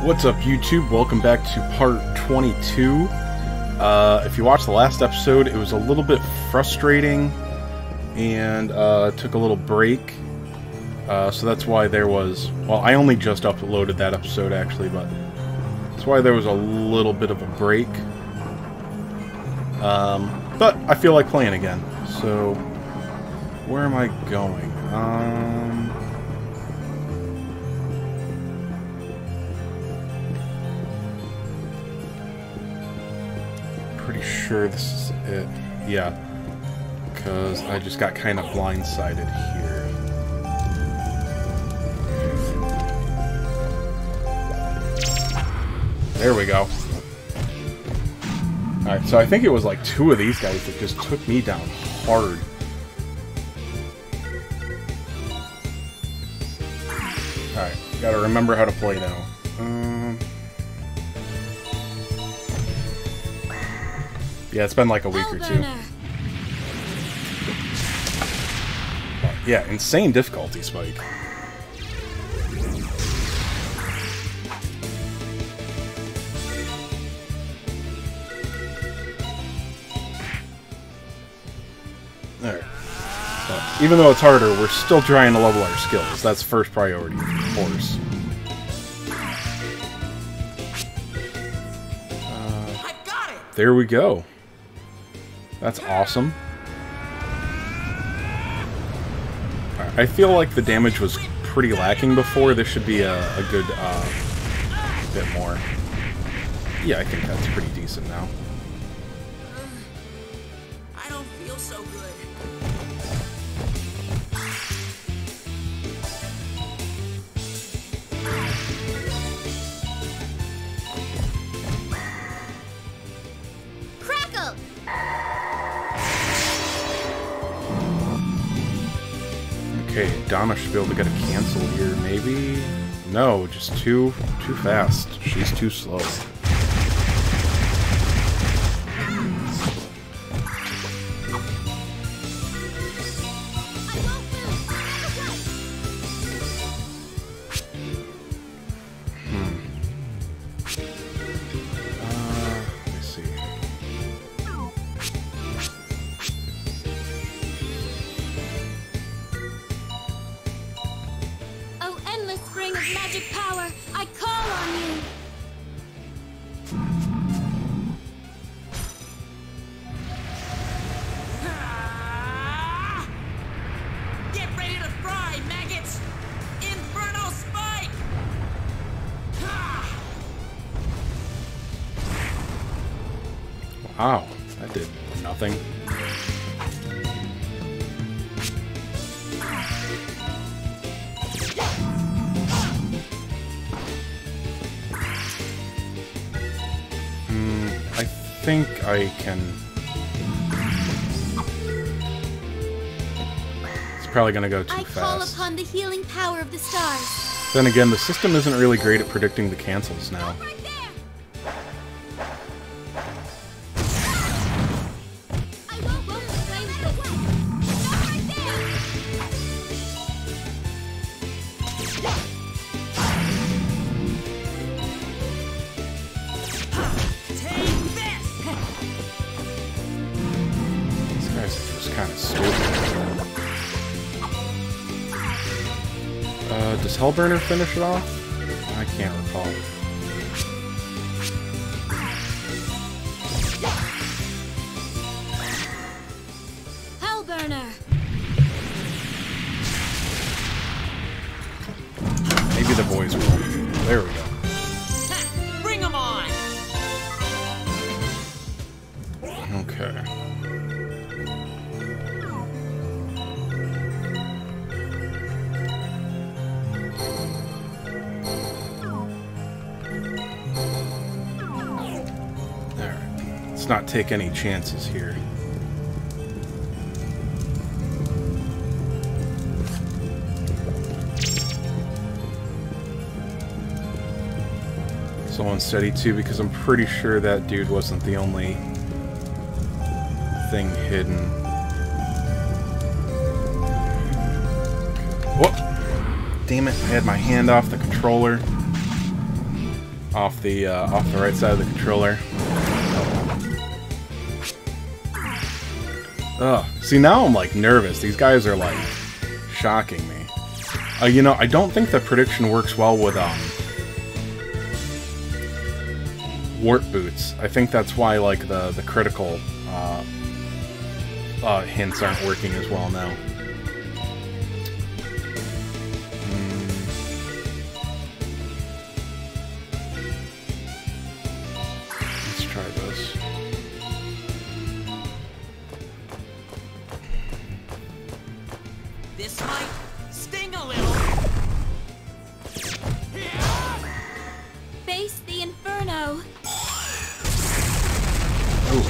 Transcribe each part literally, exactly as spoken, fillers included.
What's up, YouTube? Welcome back to part twenty-two. Uh, if you watched the last episode, it was a little bit frustrating and uh, took a little break. Uh, so that's why there was... Well, I only just uploaded that episode, actually, but that's why there was a little bit of a break. Um, but I feel like playing again. So, where am I going? Um... Pretty sure this is it. Yeah. Because I just got kind of blindsided here. There we go. Alright, so I think it was like two of these guys that just took me down hard. Alright, gotta remember how to play now. Um... Yeah, it's been like a week or two. Yeah, insane difficulty spike. There. So, even though it's harder, we're still trying to level our skills. That's first priority, of course. Uh, there we go. That's awesome. I feel like the damage was pretty lacking before. This should be a, a good uh, bit more. Yeah, I think that's pretty decent now. I don't feel so good. Crackle! Okay, Donna should be able to get a cancel here, maybe? No, just too, too fast. She's too slow. Hmm. Uh, let me see. Oh, endless spring of magic power, I call on you! Ah! Get ready to fry, maggots! Inferno spike! Ah! Wow, that did nothing. Hmm, I think I can... It's probably gonna go too I call fast. upon the healing power of the stars. Then again, the system isn't really great at predicting the cancels now. Right there! I won't roam the flames this way! Stop right Take this! These guys are just kind of stupid. Uh, does Hellburner finish it off? I can't recall. Hellburner! Maybe the boys will. There we go. Ha! Bring 'em on! Okay. Alright. Let's not take any chances here. So unsteady too, because I'm pretty sure that dude wasn't the only thing hidden. Whoop! Damn it, I had my hand off the controller. off the uh, off the right side of the controller. Ugh. See, now I'm like nervous. These guys are like shocking me. Uh, you know, I don't think that prediction works well with um warp boots. I think that's why like the the critical uh, uh, hints aren't working as well now. This might sting a little. Face the inferno. Ooh.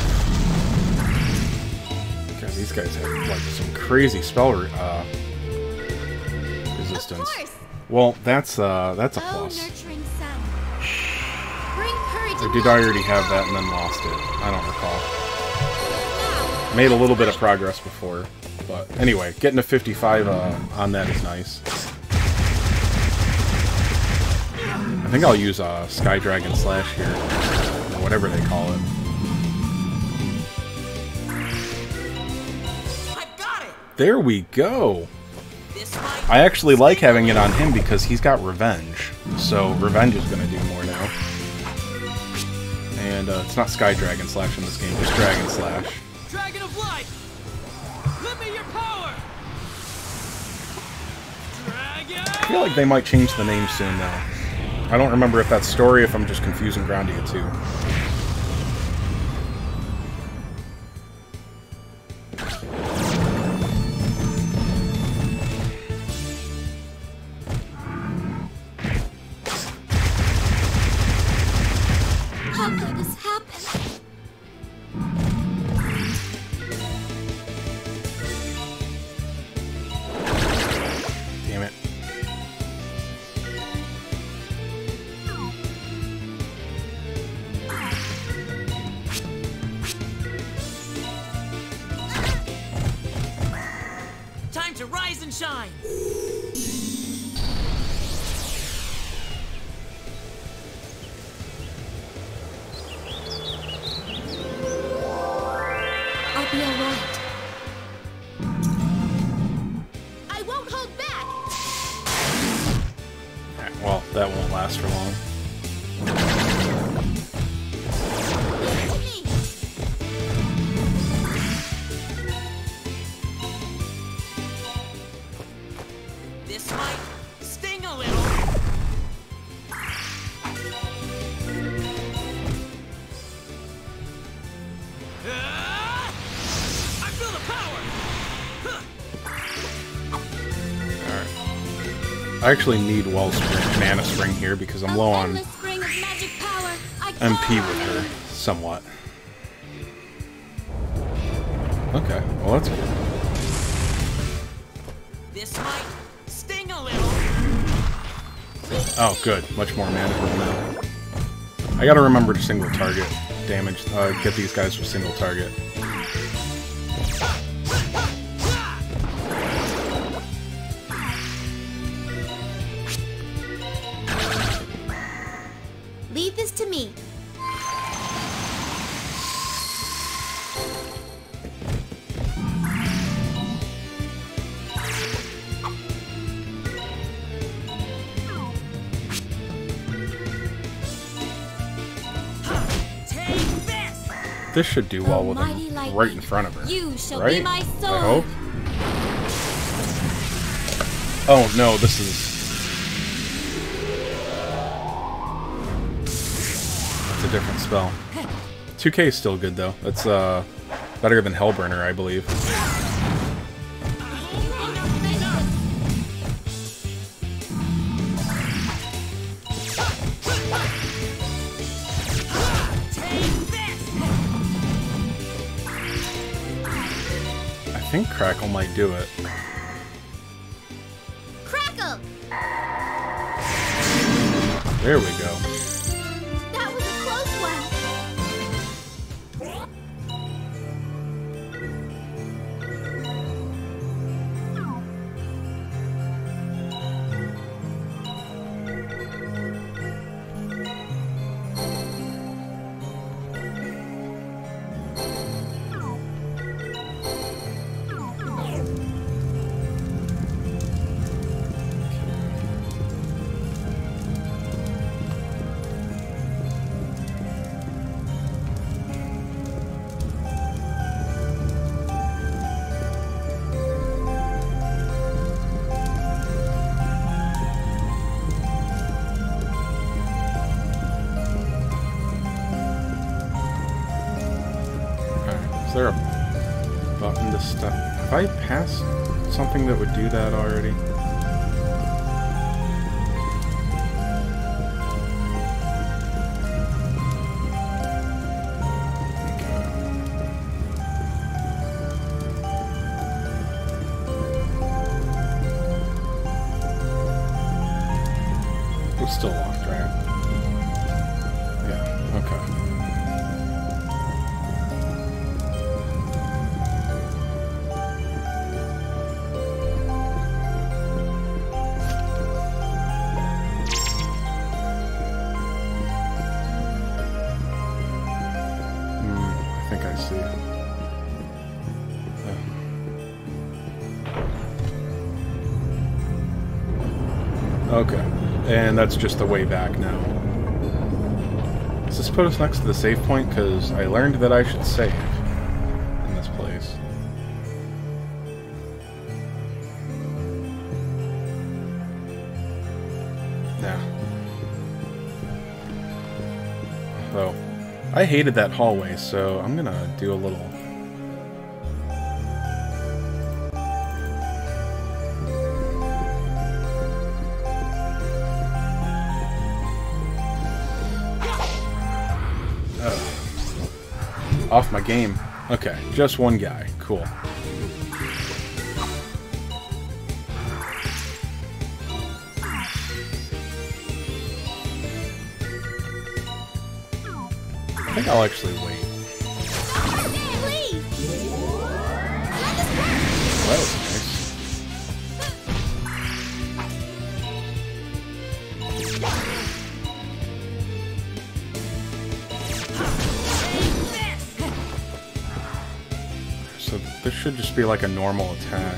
God, these guys have like some crazy spell re uh, resistance. Of course. Well, that's uh, that's a Oh, plus. nurturing sun. Bring courage Or and did I love already to have the that and then lost it? I don't recall. Made a little bit of progress before, but anyway, getting to fifty-five uh, on that is nice. I think I'll use uh, Sky Dragon Slash here, or whatever they call it. I've got it. There we go. This might I actually like having it on him because he's got Revenge, so Revenge is going to do more now. And uh, it's not Sky Dragon Slash in this game, just Dragon Slash. Dragon of Light. Lend me your power. Dragon. I feel like they might change the name soon, though. I don't remember if that's story, if I'm just confusing Grandia too. How could this happen? Damn it. Time to rise and shine. I'll be alright. I won't hold back. Alright, well, that won't last for long. Leave it to me. This might sting a little. Ah! I feel the power. Alright. I actually need Wellspring, Mana Spring here because I'm low on Endless spring of magic power. I M P call with on her, you. somewhat. Okay, well that's good. This might sting a little. Oh, good. Much more mana for now. I gotta remember to single target damage, uh, get these guys with single target. Leave this to me. Take this. This should do well with Mighty him lightning, right in front of her. You shall right? be my sword. I hope. Oh no, this is... That's a different spell. two K is still good though. That's uh better than Hellburner, I believe. I think Crackle might do it. Crackle! There we go. That was a close one. there a button to stop? Have I passed something that would do that already? It's still locked, right? Yeah, okay. Hmm, I think I see. Yeah. Okay. And that's just the way back now. Does this put us next to the save point? Because I learned that I should save in this place. Nah. So, I hated that hallway, so I'm gonna do a little... Off my game. Okay, just one guy. Cool. I think I'll actually wait. Please. Well, that was nice. So this should just be like a normal attack.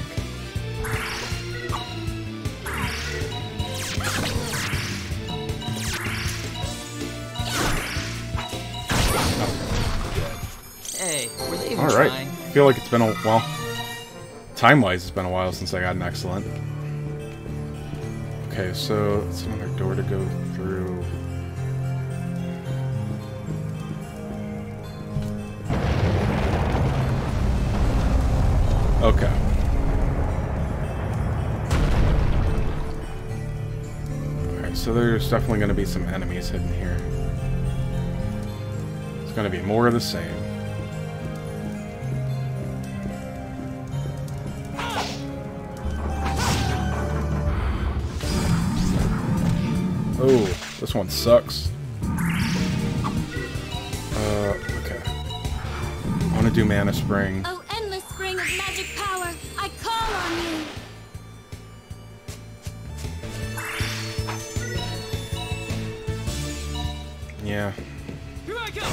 Hey, were they even All right. trying? I feel like it's been a well. Time-wise, it's been a while since I got an excellent. Okay, so it's another door to go through. Okay. Alright, so there's definitely going to be some enemies hidden here. It's going to be more of the same. Oh, this one sucks. Uh, okay. I want to do Mana Spring. Oh, endless spring of magic power, I call on you. Yeah. Here I go.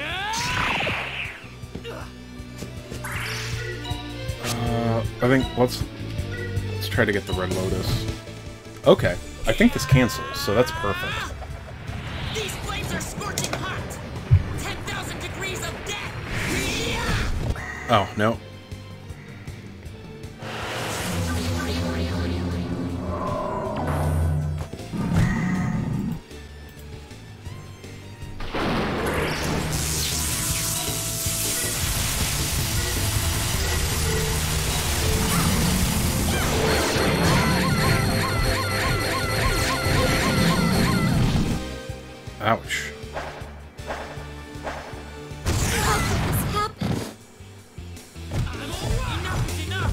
Uh, I think let's let's try to get the Red Lotus. Okay, I think this cancels, so that's perfect. These flames are scorching hot. ten thousand degrees of death. Oh no. Ouch. How could this happen? Enough is enough.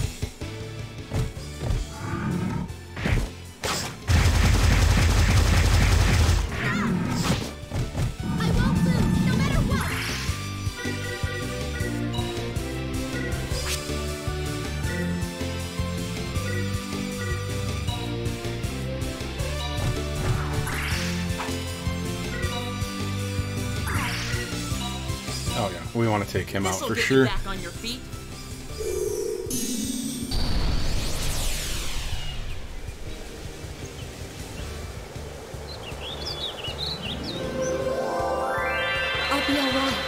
I won't lose, no matter what. Oh yeah, we want to take him out This'll for get sure. you back on your feet. I'll be all right.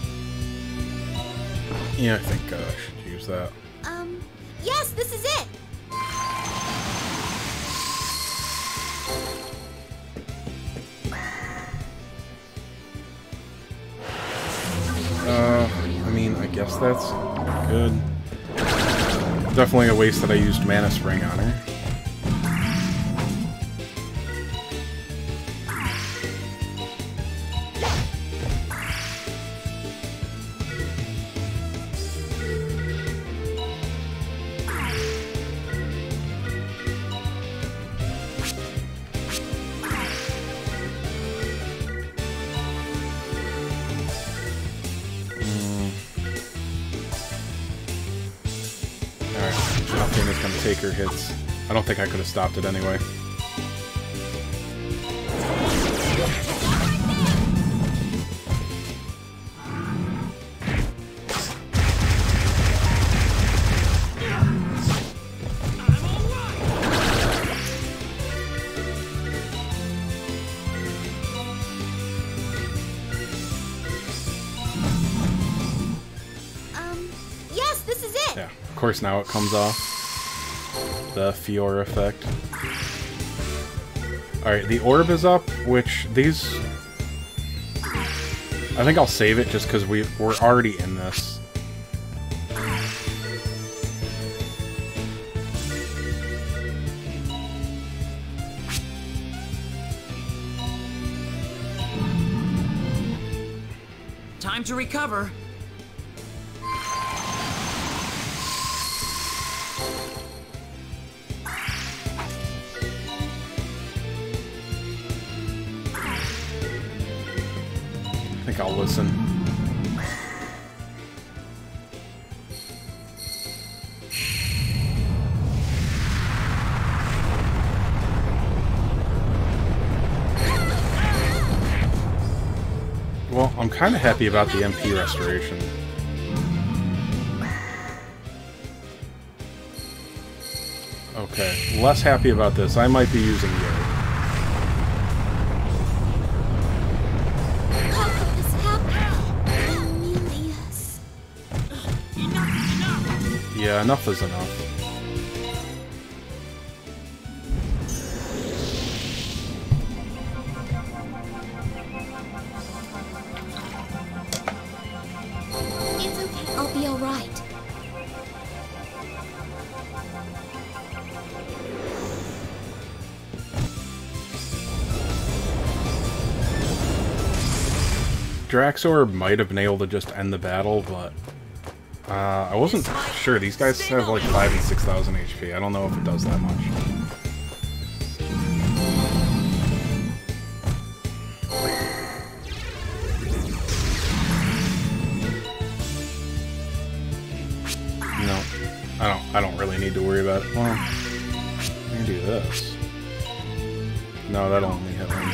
Yeah, I think uh, I should use that. Um, yes, this is it. Uh, I mean, I guess that's good. Definitely a waste that I used Mana Spring on her. Take her hits. I don't think I could have stopped it anyway. Um, yes, this is it! Yeah, of course now it comes off. The Fiora effect. Alright, the orb is up, which these... I think I'll save it just because we, we're already in this. Time to recover. I think I'll listen. Well, I'm kind of happy about the M P restoration. Okay, less happy about this. I might be using Yuri. Yeah, enough is enough. It's okay. I'll be alright. Draxor might have been able to just end the battle, but Uh, I wasn't sure. These guys have like five and six thousand H P. I don't know if it does that much. No, I don't. I don't really need to worry about it. Well, I can do this. No, that'll only hit one.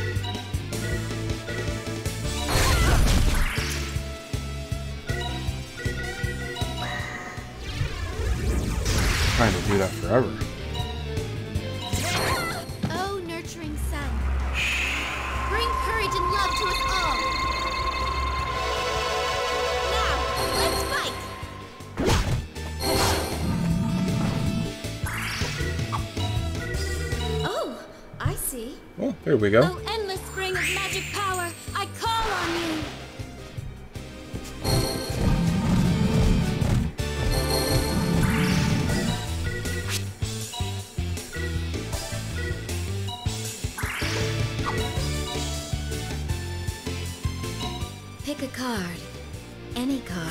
Trying to do that forever. Oh, nurturing sun. Bring courage and love to us all. Now, let's fight. Oh, I see. Oh, there we go. Oh, endless spring of magic power, I call on you. Pick a card. Any card.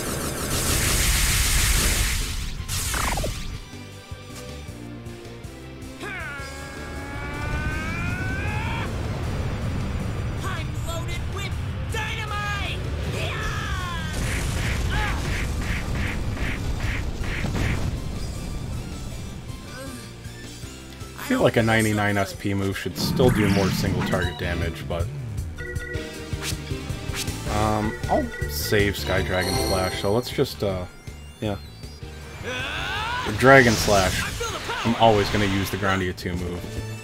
I'm loaded with dynamite! I feel like a ninety-nine S P move should still do more single target damage, but Um, I'll save Sky Dragon Slash, so let's just, uh, yeah. Dragon Slash. I'm always going to use the Grandia two move.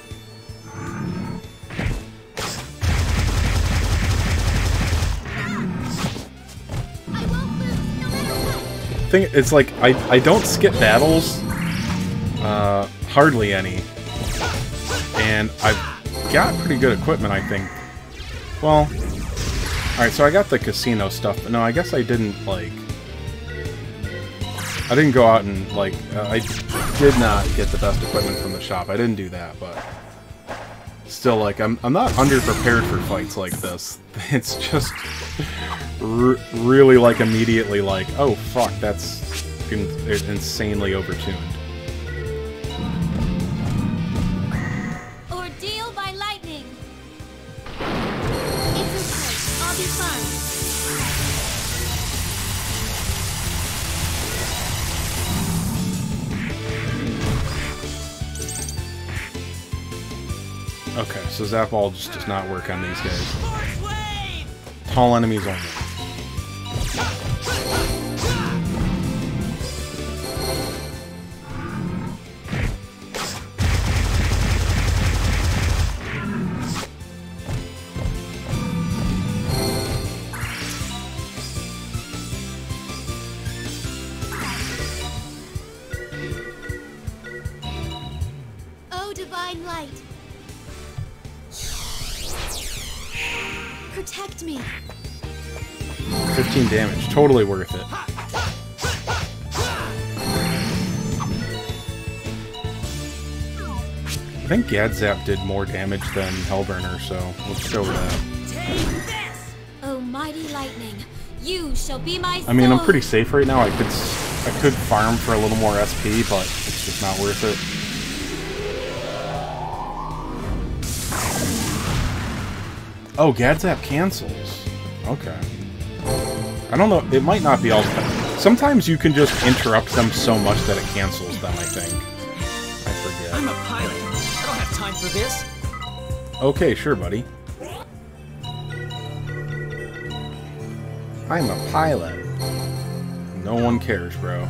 Thing, it's like, I, I don't skip battles, uh, hardly any, and I've got pretty good equipment, I think. Well, Alright, so I got the casino stuff, but no, I guess I didn't, like... I didn't go out and, like... Uh, I did not get the best equipment from the shop. I didn't do that, but... Still, like, I'm, I'm not underprepared for fights like this. It's just... R really, like, immediately like, oh, fuck, that's in insanely overtuned. Ordeal by lightning. It's okay. I'll be fine. Okay, so Zap Ball just does not work on these guys. Tall enemies only. Oh, divine light. Protect me. fifteen damage, totally worth it. I think Gadzap did more damage than Hellburner, so let's go with that. Oh, mighty lightning, you shall be my sword. I mean, I'm pretty safe right now. I could I could farm for a little more S P, but it's just not worth it. Oh, Gadzap cancels. Okay. I don't know. It might not be all the time. Sometimes you can just interrupt them so much that it cancels them, I think. I forget. I'm a pilot. I don't have time for this. Okay, sure, buddy. I'm a pilot. No one cares, bro.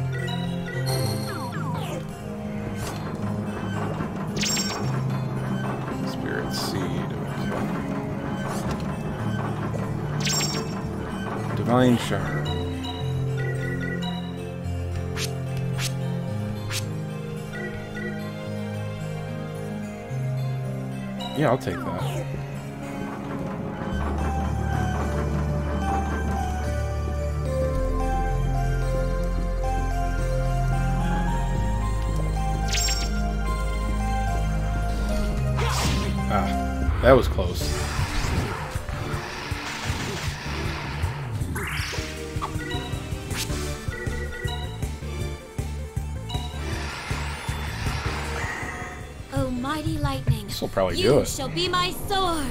Spirit Seed. Okay. Divine Shard. Yeah, I'll take that. Ah, that was close. Oh, mighty lightning. This will probably you do it. shall be my sword.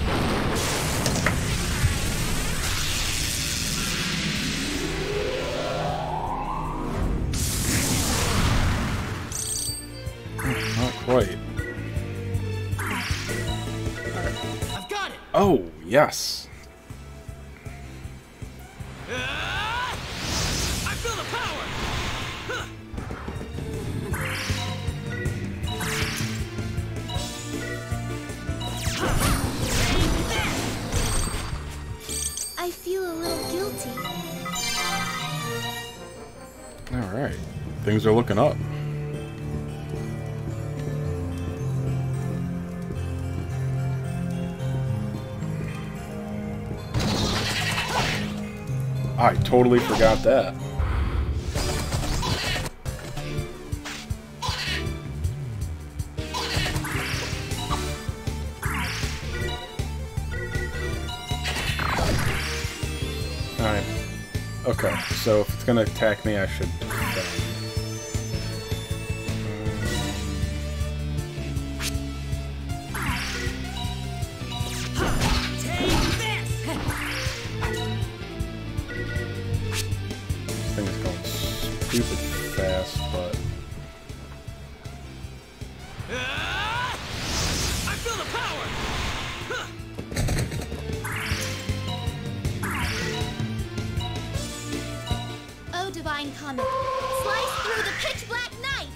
Not quite. I've got it. Oh, yes. Ah! I feel the power. Huh. I feel a little guilty. Alright. Things are looking up. I totally forgot that. Alright. Okay, so if it's gonna attack me, I should... Uh, thing is going stupid fast, but... Ah! I feel the power. Huh. Oh, divine comet, slice through the pitch black night.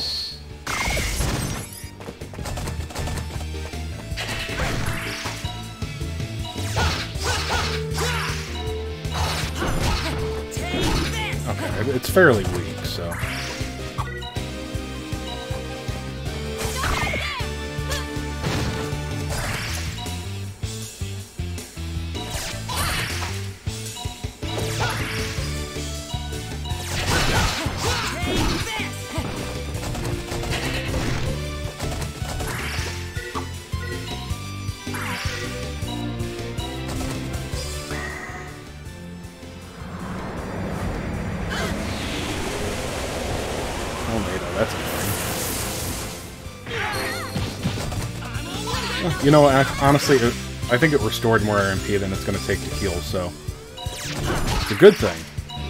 Okay, it's fairly weak, so... that's annoying. You know, honestly, it, I think it restored more R M P than it's going to take to heal, so it's a good thing.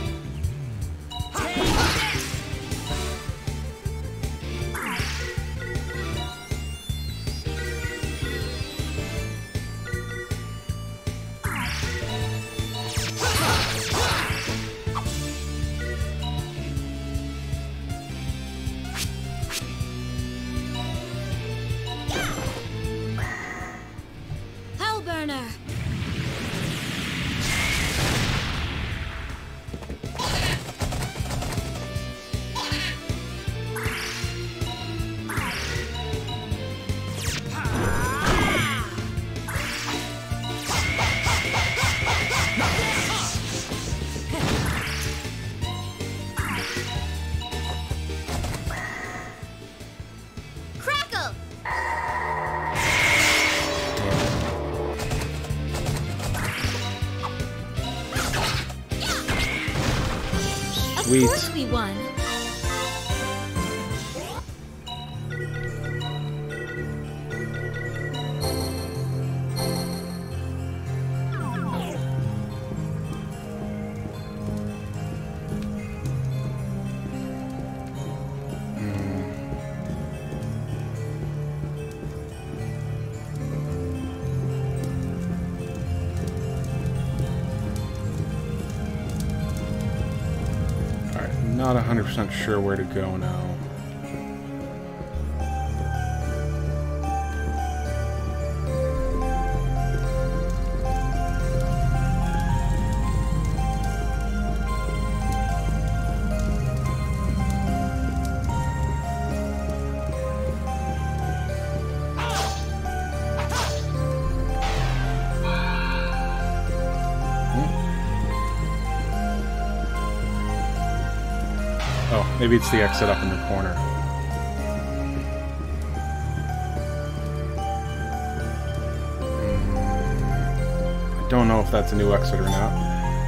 Hellburner. Crackle. Sweet. Of course we won. Not one hundred percent sure where to go now. Oh, maybe it's the exit up in the corner. Mm, I don't know if that's a new exit or not.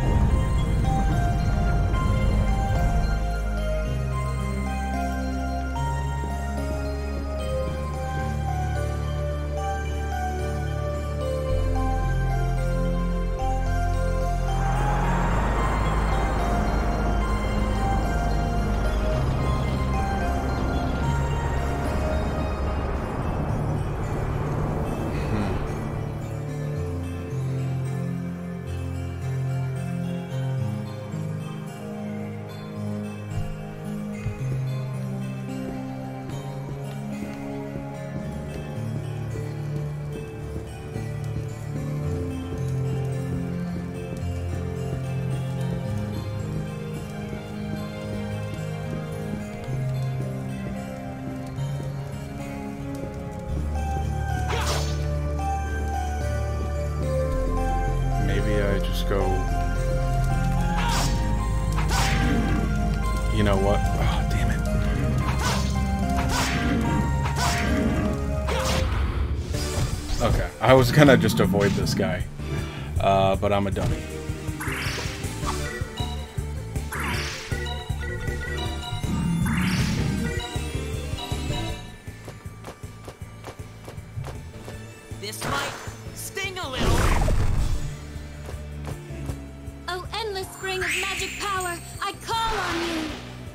Go. You know what? Oh, damn it. Okay, I was gonna just avoid this guy, uh, but I'm a dummy. This might sting a little. Oh, endless spring of magic power, I call on you!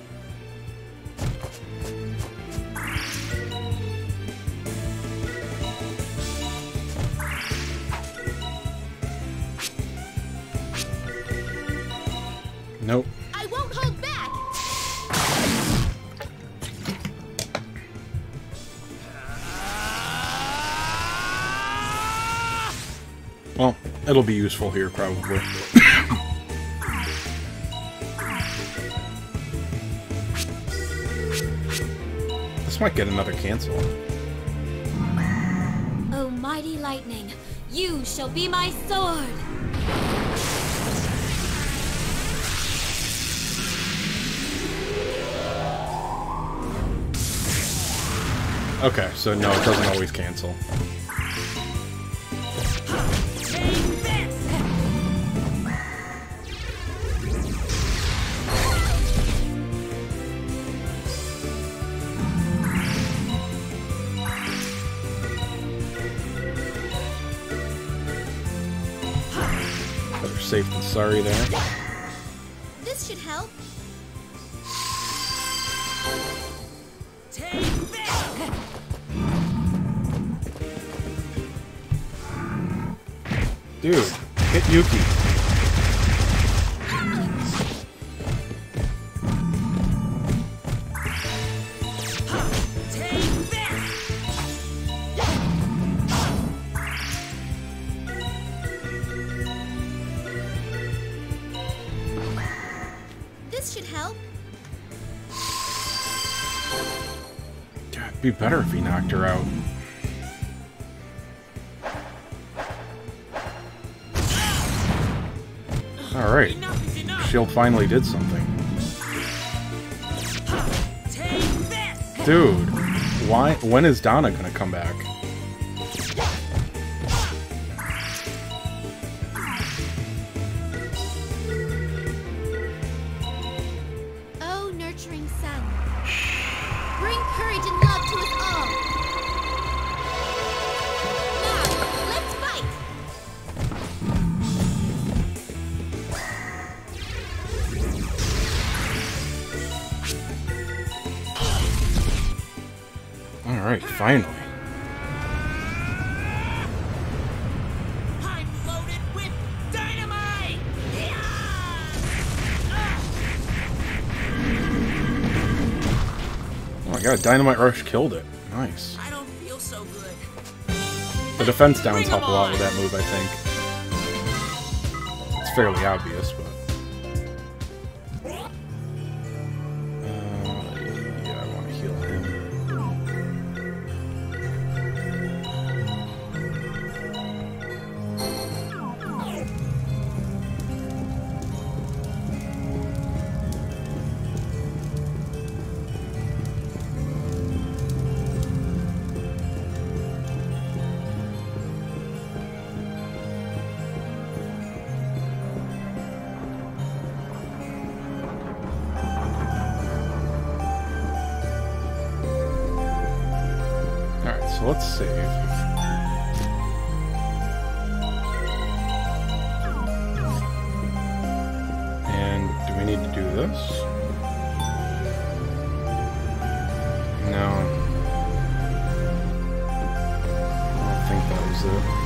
Nope. I won't hold back! Well, it'll be useful here, probably. This might get another cancel. Oh, mighty lightning, you shall be my sword! Okay, so no, it doesn't always cancel. safe than sorry there. This should help. Take this! Dude, hit Yuki. Take this! This should help. God, it'd be better if he knocked her out. Alright. Enough is enough! Shield finally did something. Take this! Dude, why? When is Donna gonna come back? Oh, nurturing sun. Bring courage and love to us all. Now, let's fight. Alright, finally. I'm loaded with dynamite! Oh my god, Dynamite Rush killed it. Nice. I don't feel so good. The defense downs Bring 'em help a lot with on. that move, I think. It's fairly obvious, but... Uh, yeah, I want to heal him. Alright, so let's save. And do we need to do this? No. I don't think that was it.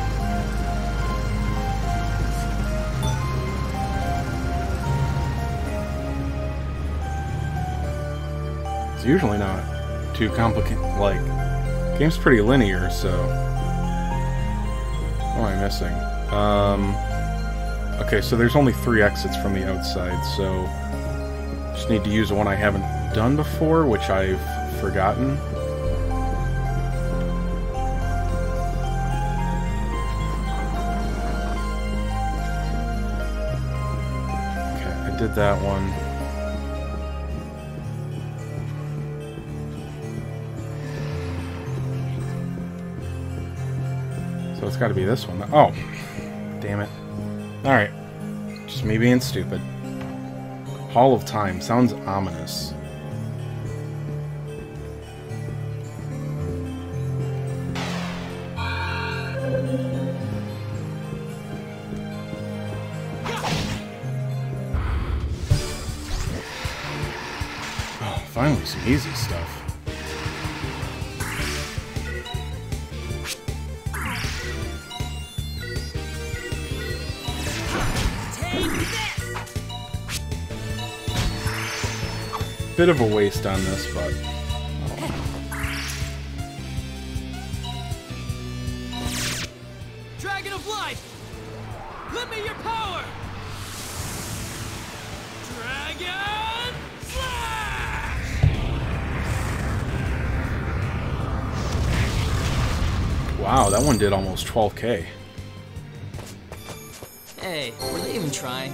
It's usually not too complicated. Like, game's pretty linear, so... What am I missing? Um... Okay, so there's only three exits from the outside, so... Just need to use the one I haven't done before, which I've forgotten. Okay, I did that one. So it's got to be this one. Oh, damn it. Alright. Just me being stupid. Hall of Time. Sounds ominous. Oh, finally some easy stuff. Bit of a waste on this, but oh. Dragon of Life! Lend me your power! Dragon Slash! Wow, that one did almost twelve K. Hey, were they even trying?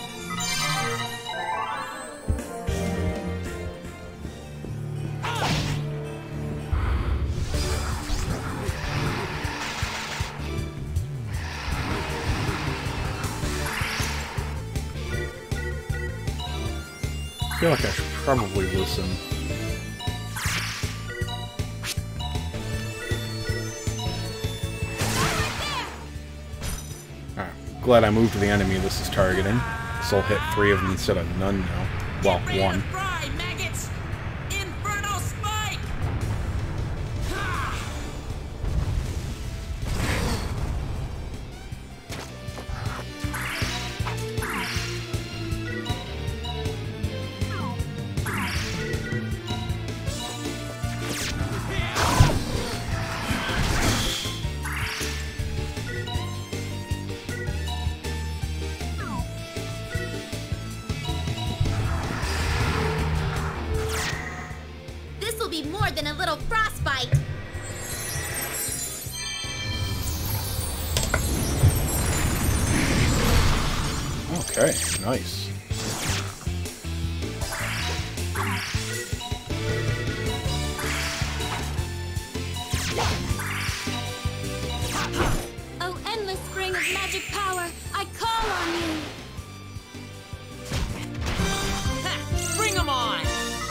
I feel like I should probably listen. Alright, glad I moved to the enemy this is targeting. This will hit three of them instead of none now. Well, Get ready one. to fry, maggots! Inferno spike! This will be more than a little frostbite. Okay, nice. Oh, endless spring of magic power, I call on you. Ha! Bring 'em on!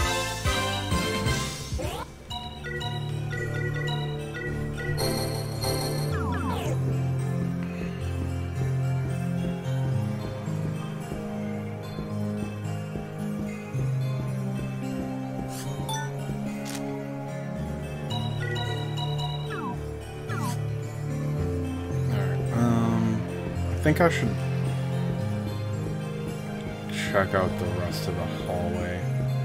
Alright, um... I think I should check out the rest of the hallway.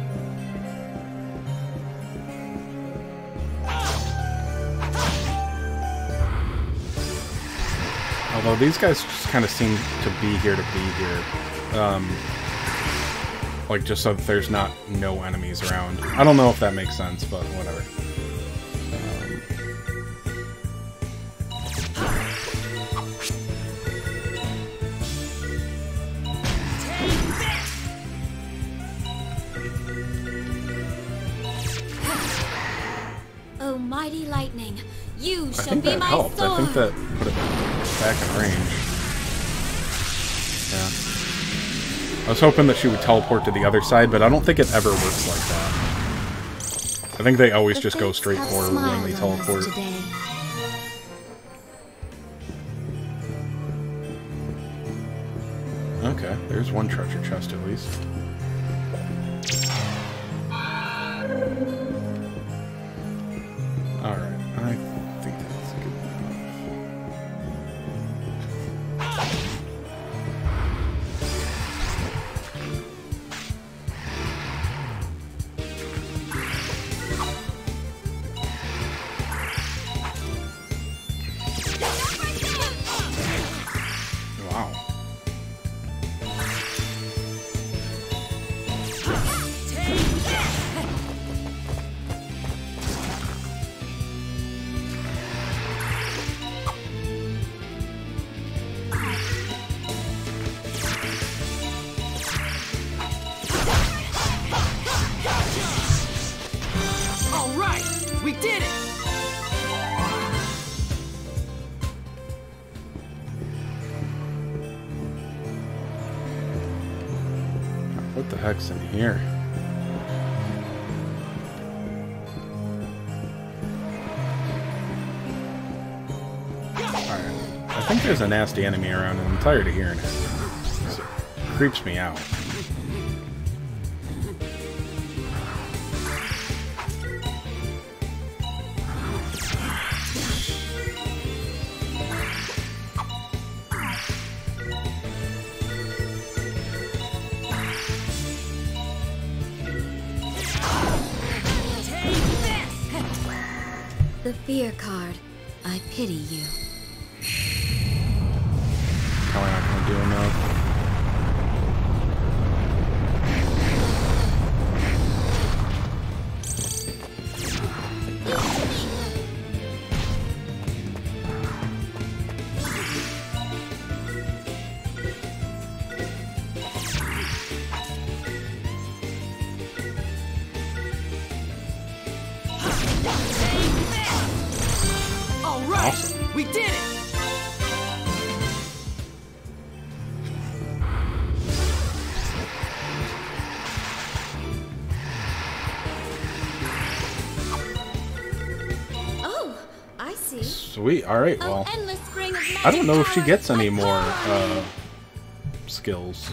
Although these guys just kind of seem to be here to be here. Um, like, just so that there's not no enemies around. I don't know if that makes sense, but whatever. Oh, mighty lightning, you I shall think be that my helped. sword. I think that put it back in range. Yeah. I was hoping that she would teleport to the other side, but I don't think it ever works like that. I think they always The just go fates straight have for her when they smiled on us teleport. today. Okay, there's one treasure chest at least. Alright, I think that's good enough. Wow. All right, we did it! What the heck's in here? Alright. I think there's a nasty enemy around and I'm tired of hearing it. It creeps me out. The fear card, I pity you. Probably not gonna do enough. All right, Awesome. we did it! Oh, I see. Sweet. All right. Well, Oh, endless spring of magic I don't know if she power, gets any I more call on you. uh, skills.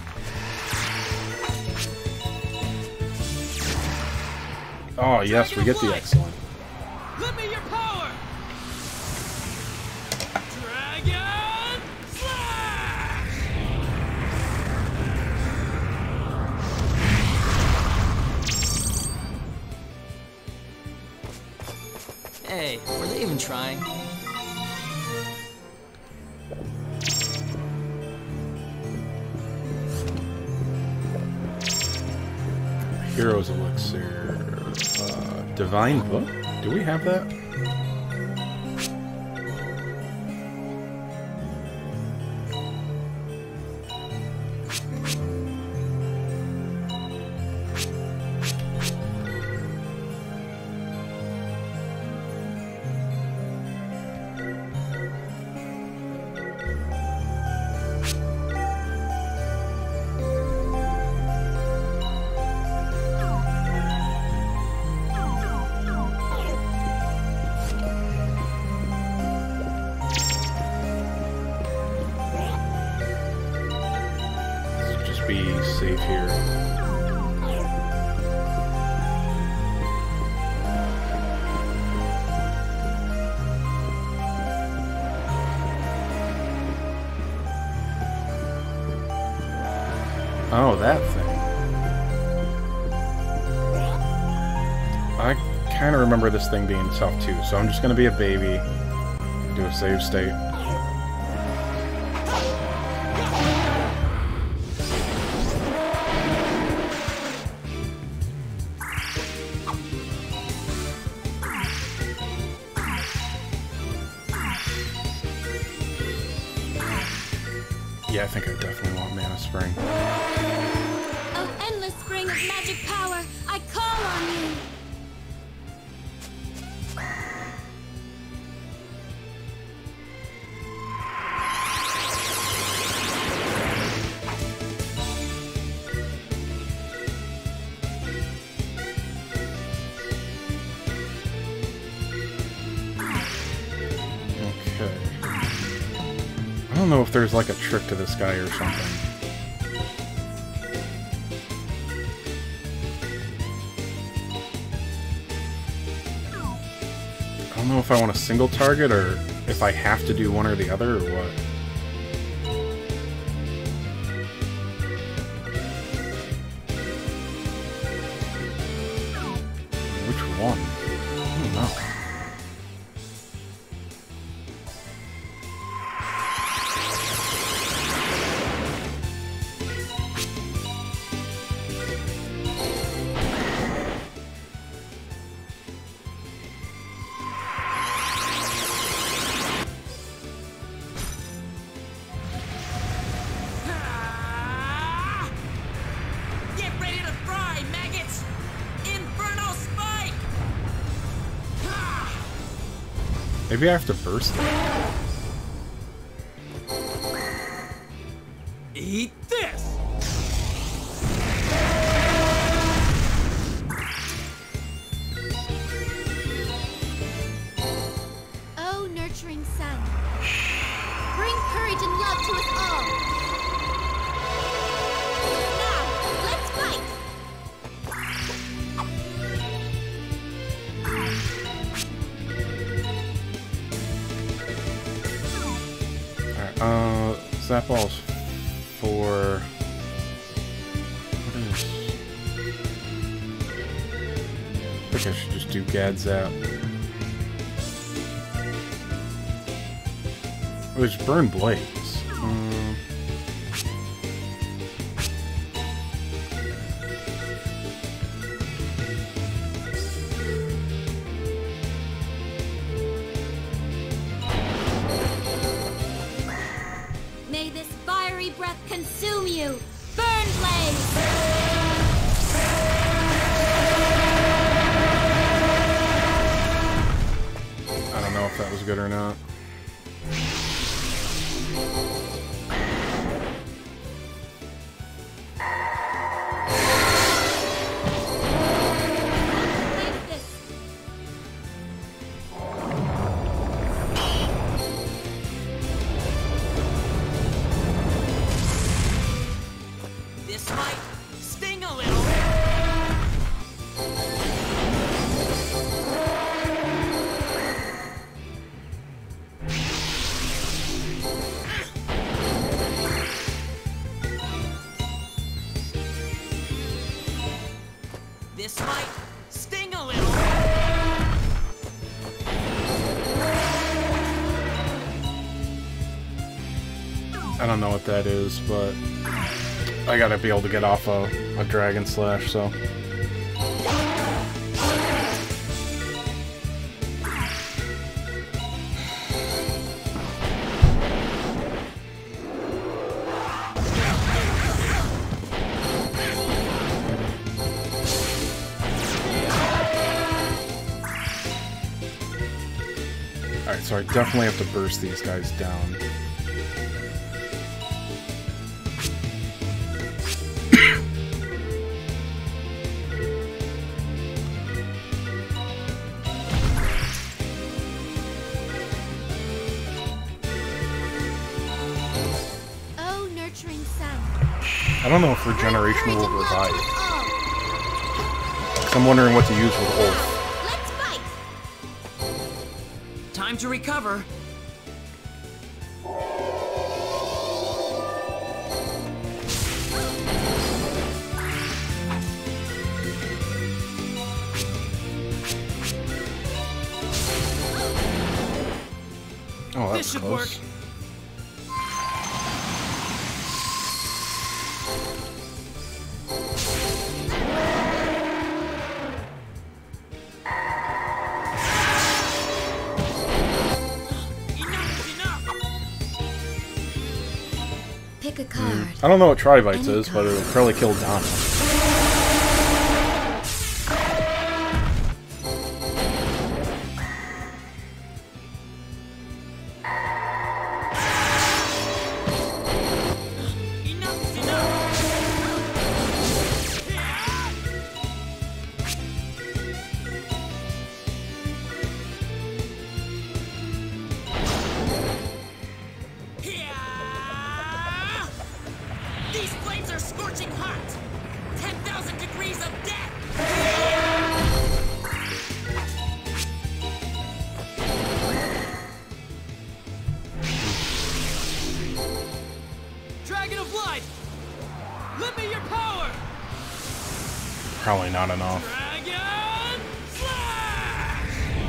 Oh yes, we get the excellent. Let me your power! Dragon Slash! Hey, were they even trying? Heroes Elixir. Uh, Divine Book? Do we have that? Be safe here. Oh, that thing. I kind of remember this thing being tough too, so I'm just gonna be a baby. Do a save state. Yeah, I think I definitely want Mana Spring. Oh, endless spring of magic power, I call on you. Okay. I don't know if there's like a trick to this guy or something. I don't know if I want a single target or if I have to do one or the other or what. Which one? I don't know. Get ready to fry, maggots! Infernal Spike! Maybe I have to burst it. Eat this! Oh, nurturing sun, bring courage and love to us all. Now, let's fight. Alright, uh, Zap Ball's for... What is... I think I should just do Gad Zap. Oh, there's Burn Blades. Um, May this fiery breath consume you. Burn blaze. I don't know if that was good or not. This might sting a little. This might sting a little. I don't know what that is, but I gotta be able to get off a, a Dragon Slash, so. Alright, so I definitely have to burst these guys down. Oh, nurturing sound. I don't know if Regeneration will revive. So I'm wondering what to use with Ulf. Let's fight. Time to recover. Oh, that This was should close. work. Pick a card. I don't know what Trivites Any is, but card. it'll probably kill Donna. Enough is enough. Yeah! These flames are scorching hot. ten thousand degrees of death. Dragon of Light! Lend me your power! Probably not enough. Dragon Slash!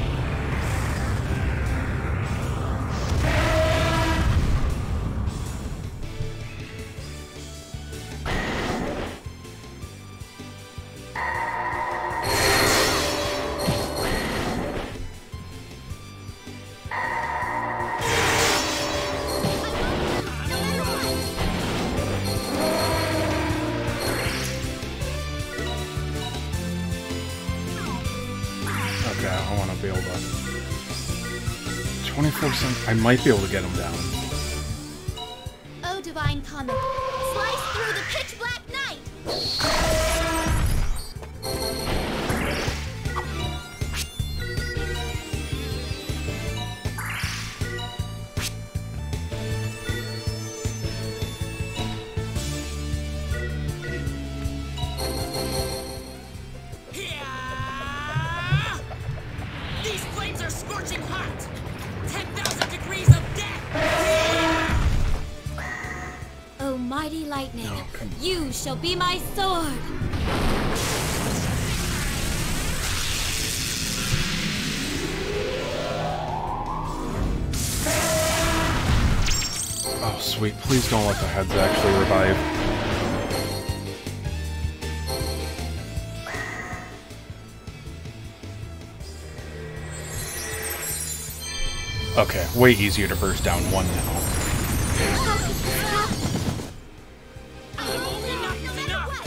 Okay, I want to be able to... twenty-four cents. I might be able to get him down. Oh, divine comet. Slice through the pitch black night. Yeah! These flames are scorching hot. ten thousand degrees of death. Oh, mighty lightning. Oh, come on. You shall be my sword. Oh, sweet. Please don't let the heads actually revive. Okay, way easier to burst down one now. How could this happen? I am Enough no is matter enough. what.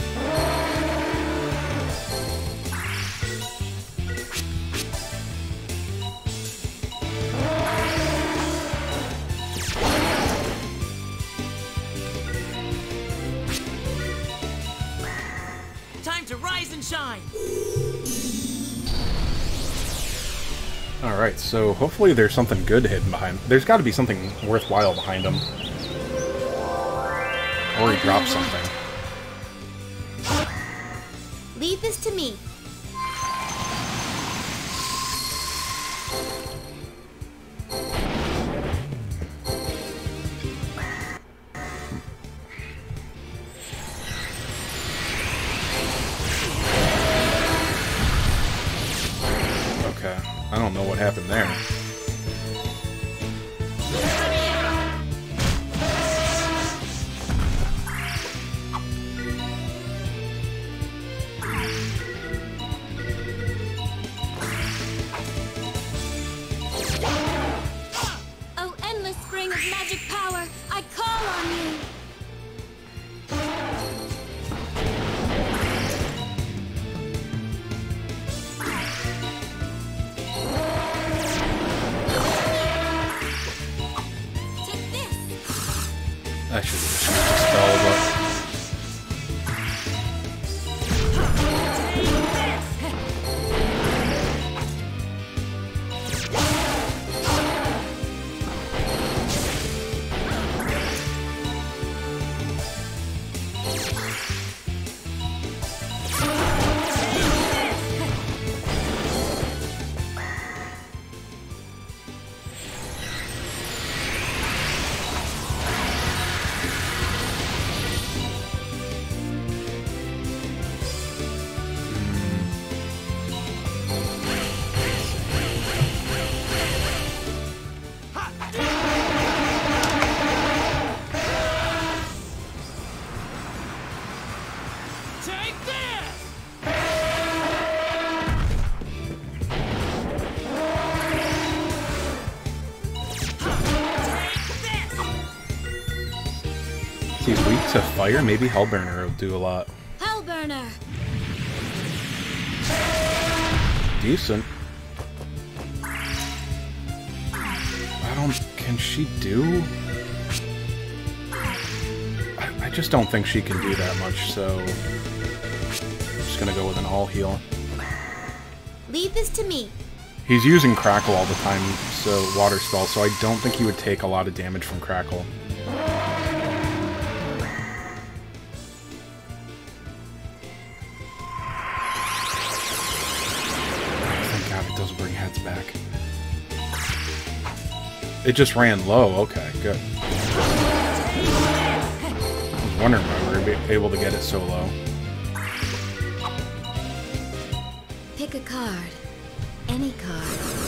Time to rise and shine. Alright, so hopefully there's something good hidden behind. There's got to be something worthwhile behind him. Or he dropped something. Leave this to me. Okay, I don't know what happened there. Oh, endless spring of magic power, I call on you. Take this. I should have just used the spell, but... He's weak to fire. Maybe Hellburner will do a lot. Hellburner. Decent. I don't... Can she do... I, I just don't think she can do that much, so... I'm just gonna go with an all heal. Leave this to me. He's using Crackle all the time, so water spell, so I don't think he would take a lot of damage from Crackle. Thank God it doesn't bring heads back. It just ran low. Okay, good. I was wondering why we were able to get it so low. Pick a card. Any card.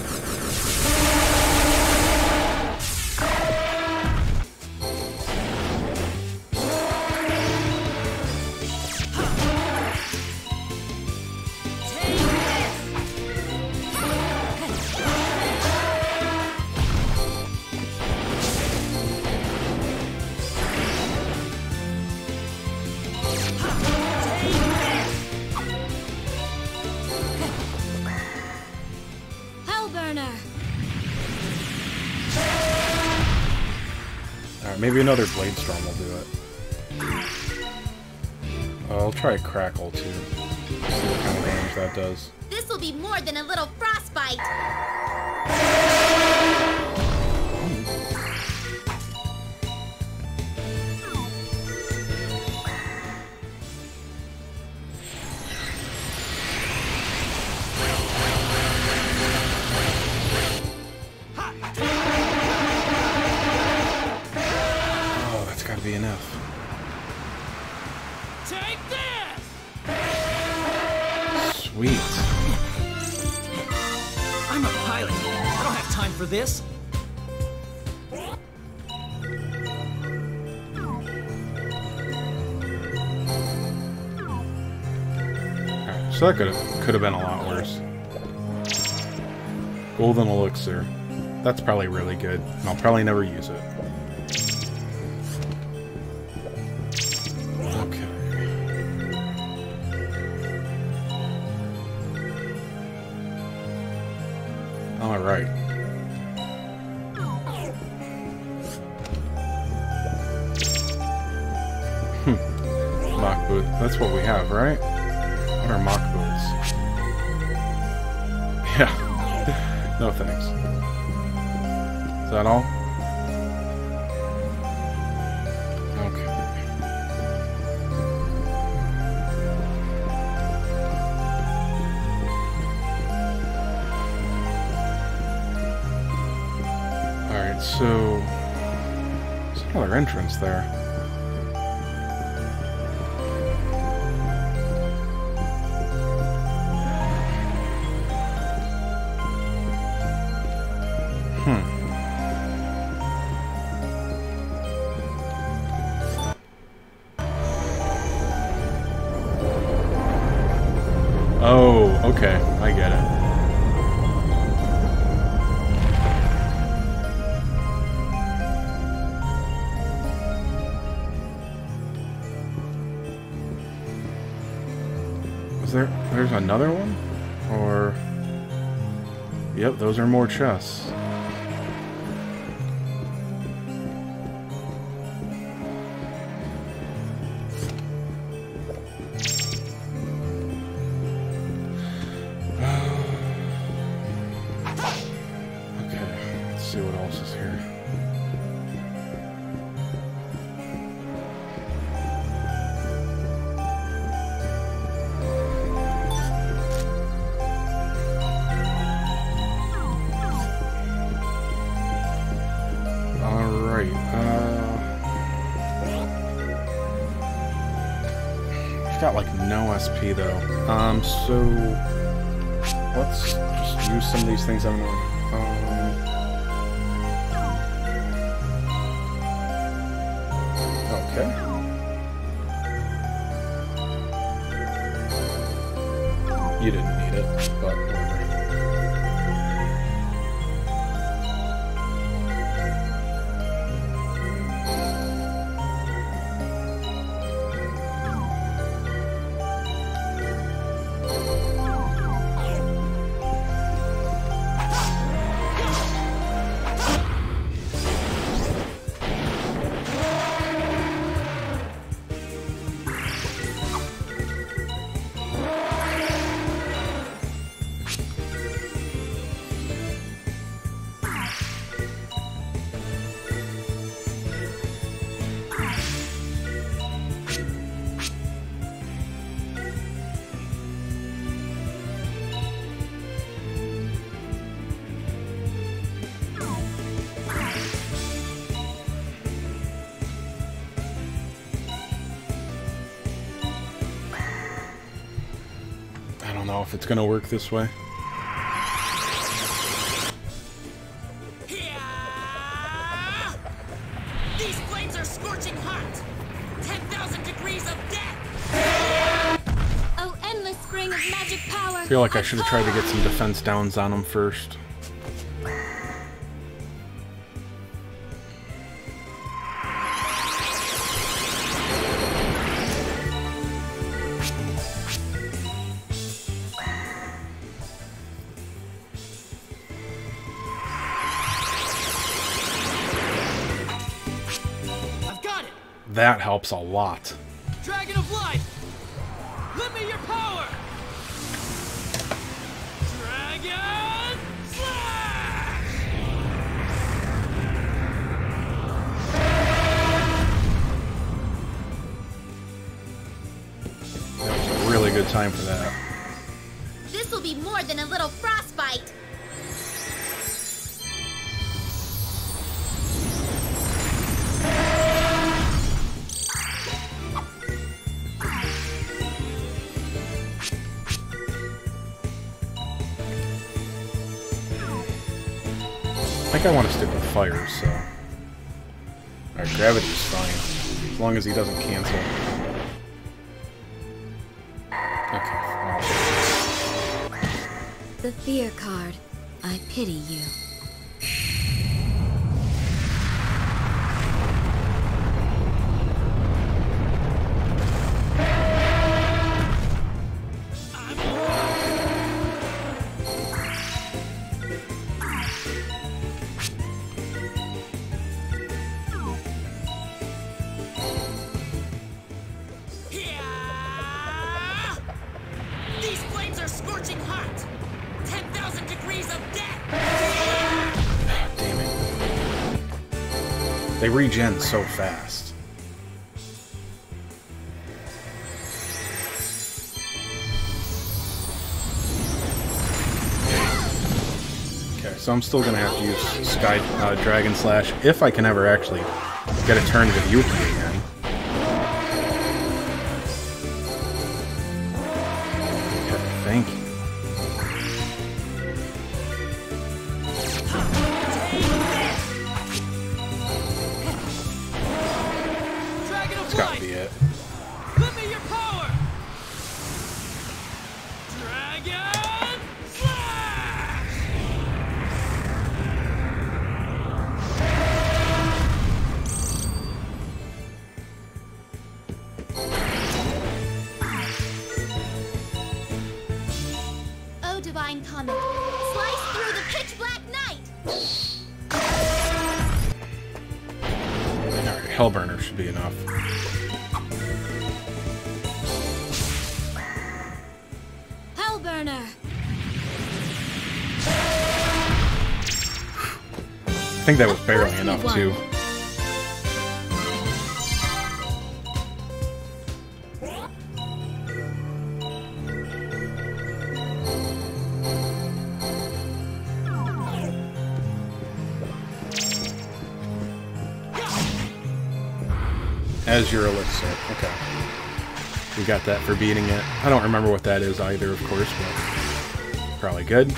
Alright, maybe another Blade Storm will do it. I'll try Crackle too. See what kind of damage that does. This will be more than a little frostbite. Oh, that's gotta be enough. Take this! Sweet. I'm a pilot. I don't have time for this. Alright, so that could have could have been a lot worse. Golden Elixir. That's probably really good, and I'll probably never use it. Okay. Alright. Hmm. Mock boot. That's what we have, right? What are mock boots? Yeah. No thanks. Is that all? Okay. Alright, so... there's another entrance there. Hmm. Oh, okay. I get it. Is there... there's another one? Or... yep, those are more chests. See what else is here. All right. Uh, I've got like no S P though. Um, so let's just use some of these things. I'm going. Um, Okay. You didn't need it, but whatever. I don't know if it's gonna work this way. Yeah! These flames are scorching hot! ten thousand degrees of death! Oh, endless spring of magic power! I feel like I should have tried to get some defense downs on them first. That helps a lot. Dragon of Light! Lend me your power! Dragon Slash! That was a really good time for that. This will be more than a little frostbite. I think I want to stick with fire, so... Alright, gravity's fine. As long as he doesn't cancel. Okay. The fear card. I pity you. These flames are scorching hot! ten thousand degrees of death! Damn it. They regen so fast. Okay, so so I'm still gonna have to use Sky uh, Dragon Slash if I can ever actually get a turn with Yuki again. Okay, thank you. Dragon of That's gotta Light! be it. Let me your power! Dragon Slash! Oh, divine comet, slice through the pitch black night. Alright, Hellburner should be enough. Hellburner. I think that was barely enough too. As your elixir. Okay. We got that for beating it. I don't remember what that is either, of course, but probably good.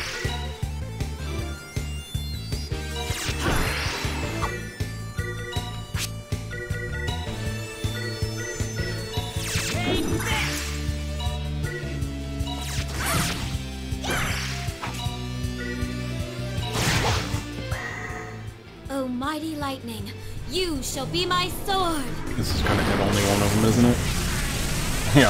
Oh, mighty lightning, you shall be my sword. This is gonna hit only one of them, isn't it? Yeah.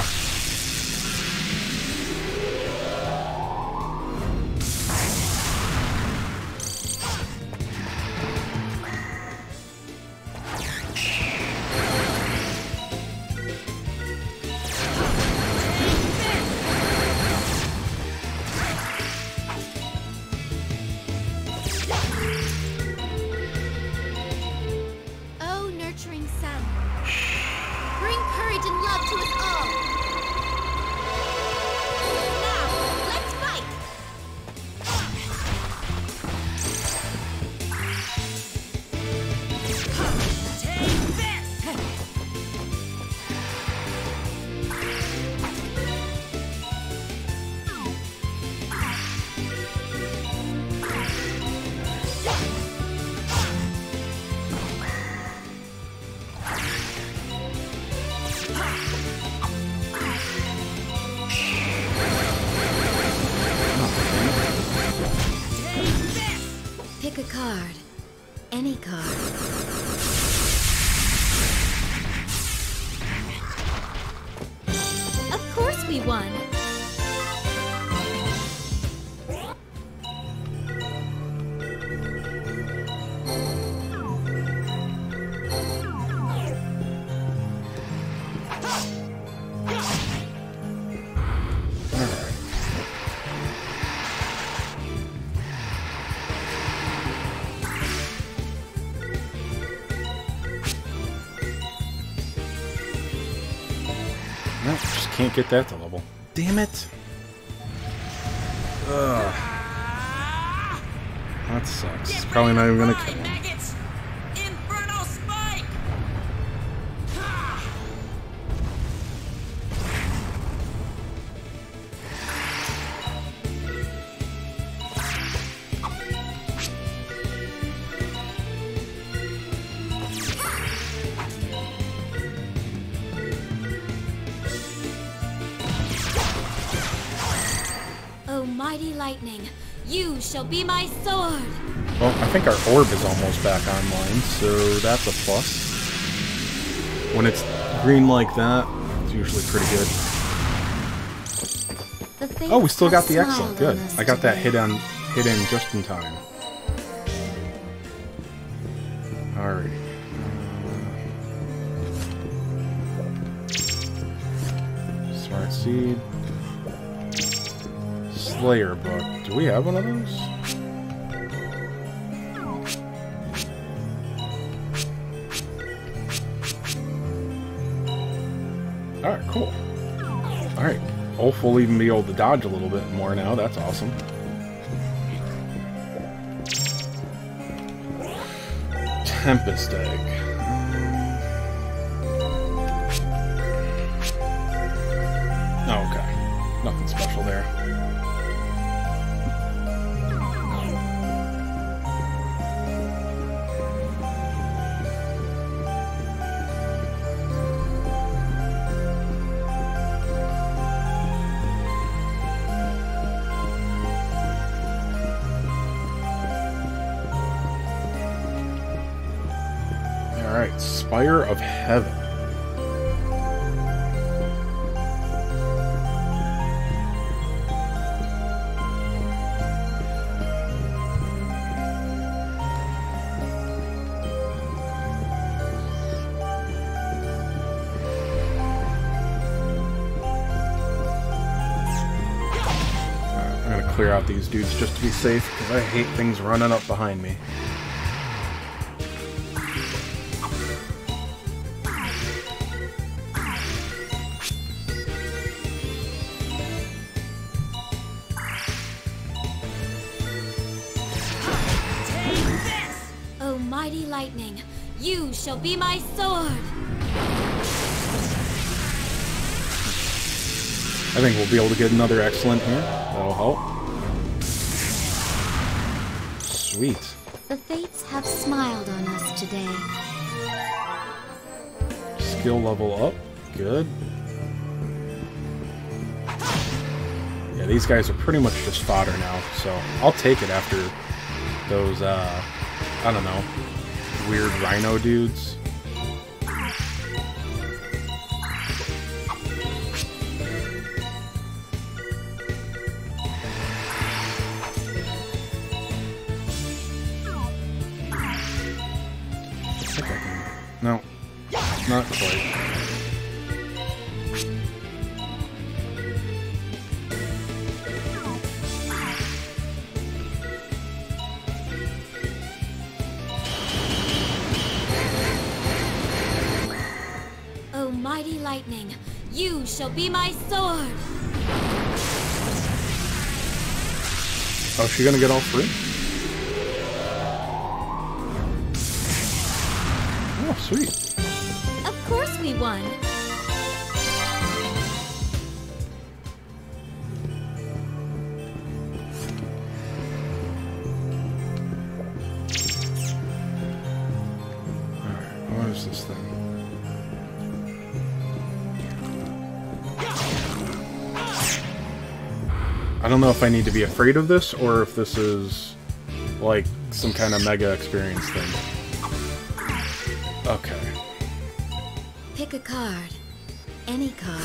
Oh, nurturing sound, bring courage and love to us all. Now, let's fight. Take this! Pick a card. Any card. Of course we won. Nope, just can't get that to level. Damn it! Ugh. That sucks. It's probably not even gonna kill him. Maggots! Inferno Spike! Oh, mighty lightning, you shall be my sword. Well, I think our orb is almost back online, so that's a plus. When it's green like that, it's usually pretty good. The fates Oh, we still got have the excellent. smiled Good. on us I got that today. hit on hit in just in time. Alrighty. Uh, Smart Seed. Slayer book. Do we have one of those? Alright, cool. Alright. Ulf will even be able to dodge a little bit more now. That's awesome. Tempest Egg. Oh, okay. Nothing special there. Alright, Spire of Heaven. Clear out these dudes just to be safe, because I hate things running up behind me. Oh, mighty lightning, you shall be my sword! I think we'll be able to get another excellent here. That'll help. Sweet. The fates have smiled on us today. Skill level up. Good. Yeah, these guys are pretty much just fodder now, so I'll take it after those, uh, I don't know, weird rhino dudes. No, not quite. Oh, mighty lightning, you shall be my sword! Oh, is she gonna get all three? Oh, sweet. Of course we won! Alright, what is this thing? I don't know if I need to be afraid of this, or if this is, like, some kind of mega experience thing. Okay. Pick a card. Any card.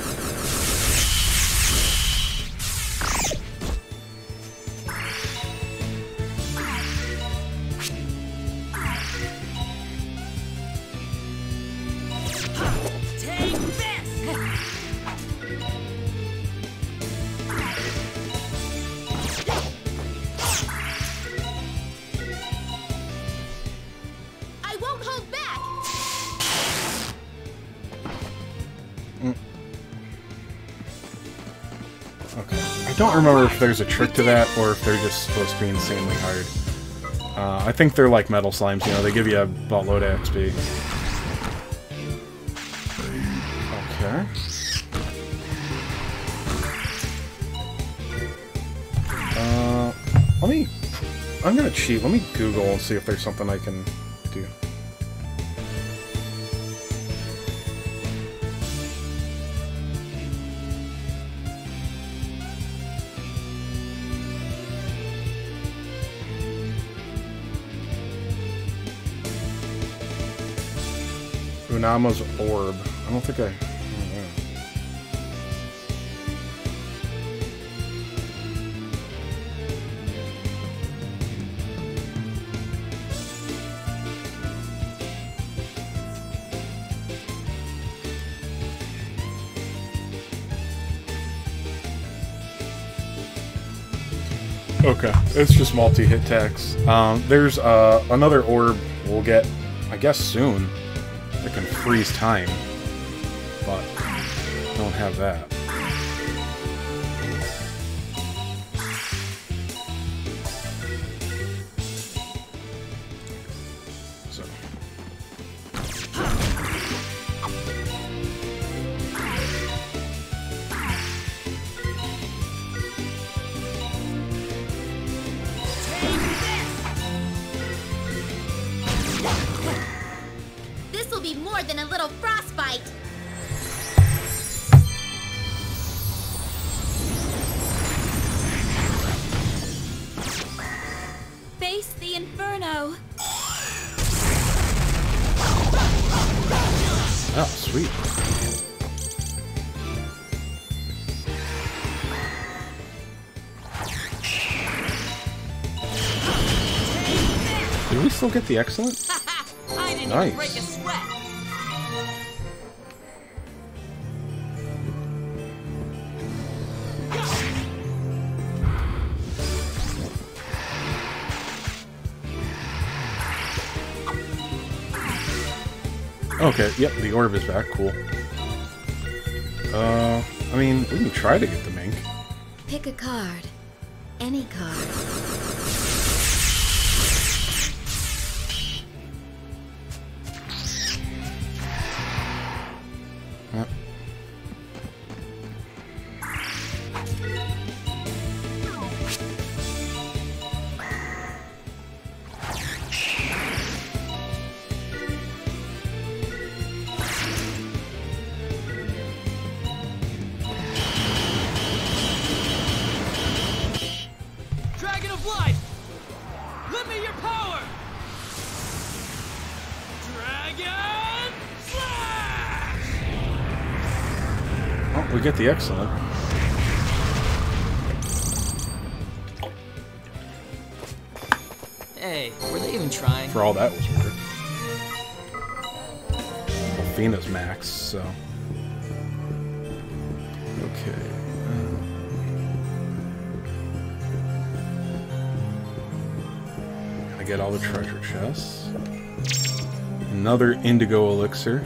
Take this! I won't hold back! Okay. I don't remember if there's a trick to that, or if they're just supposed to be insanely hard. Uh, I think they're like metal slimes, you know, they give you a buttload of X P. Okay. Uh, let me... I'm gonna cheat. Let me Google and see if there's something I can do. Unama's orb. I don't think I... I don't know. Okay, it's just multi-hit tax. Um, there's uh, another orb we'll get, I guess, soon. That can freeze time, but don't have that. So fight. Face the inferno. Oh, sweet. Did we still get the excellent? I didn't Nice. even break a sweat. Okay, yep, the orb is back. Cool. Uh, I mean, we can try to get the mink. Pick a card. Any card. Yep. Dragon of Light! Lend me your power! Dragon Slash! Oh, we get the excellent. Hey, were they even trying? For all that was worth. Athena's max, so. Okay. Gotta get all the treasure chests. Another indigo elixir.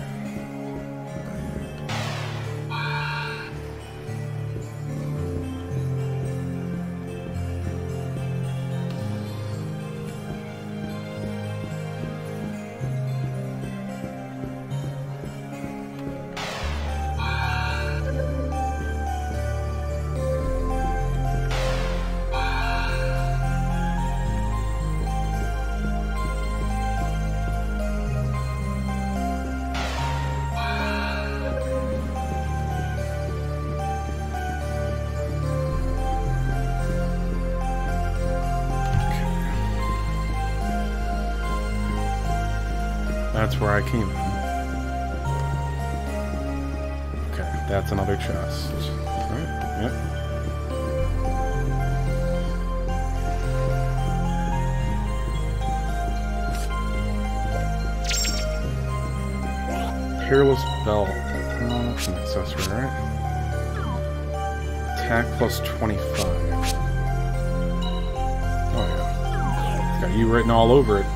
That's where I came from. Okay, that's another chest. Right, yep. Peerless Belt. Oh, that's an accessory, right? Attack plus twenty-five. Oh yeah. Got you written all over it.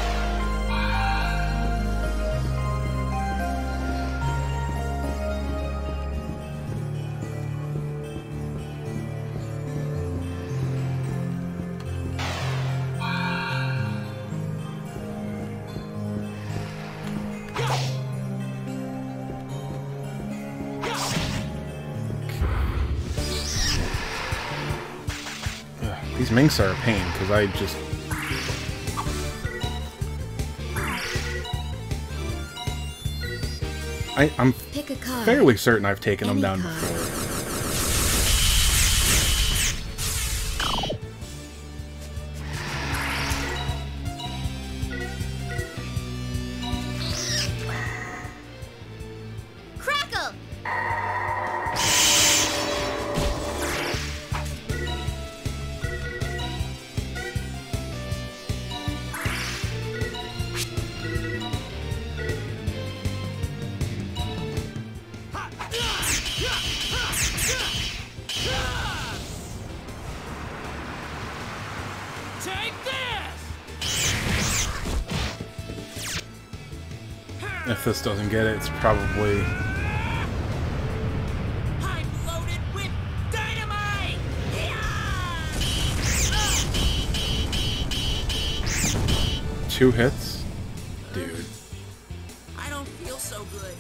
These minks are a pain, because I just... I, I'm Pick a card. fairly certain I've taken them Any down card. before. Crackle! Take this! If this doesn't get it, it's probably... I'm loaded with dynamite! two hits? Dude. I don't feel so good.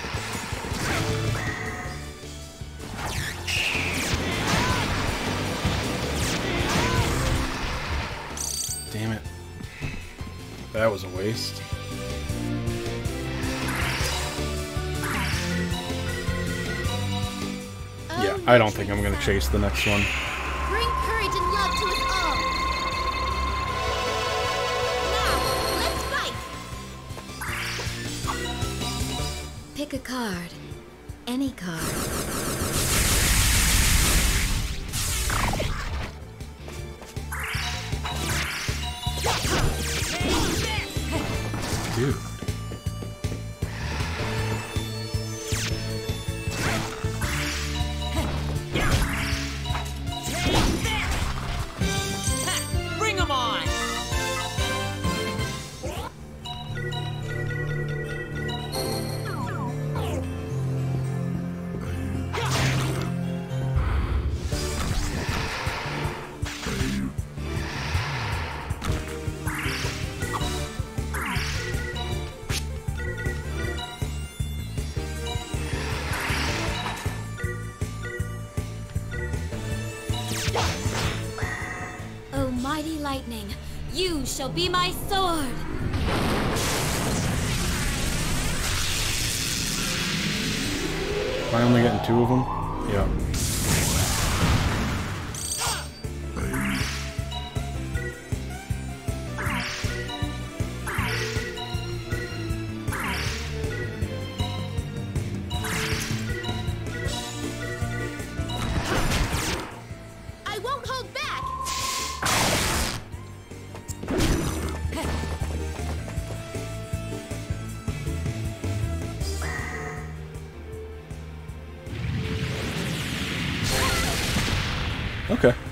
Damn it. That was a waste. I don't think I'm gonna chase the next one. Bring courage and love to us all. Now, let's fight. Pick a card. Any card. Dude. Bring 'em on! O mighty lightning, you shall be my sword. Am I only getting two of them? Yeah. I won't hold back. Okay.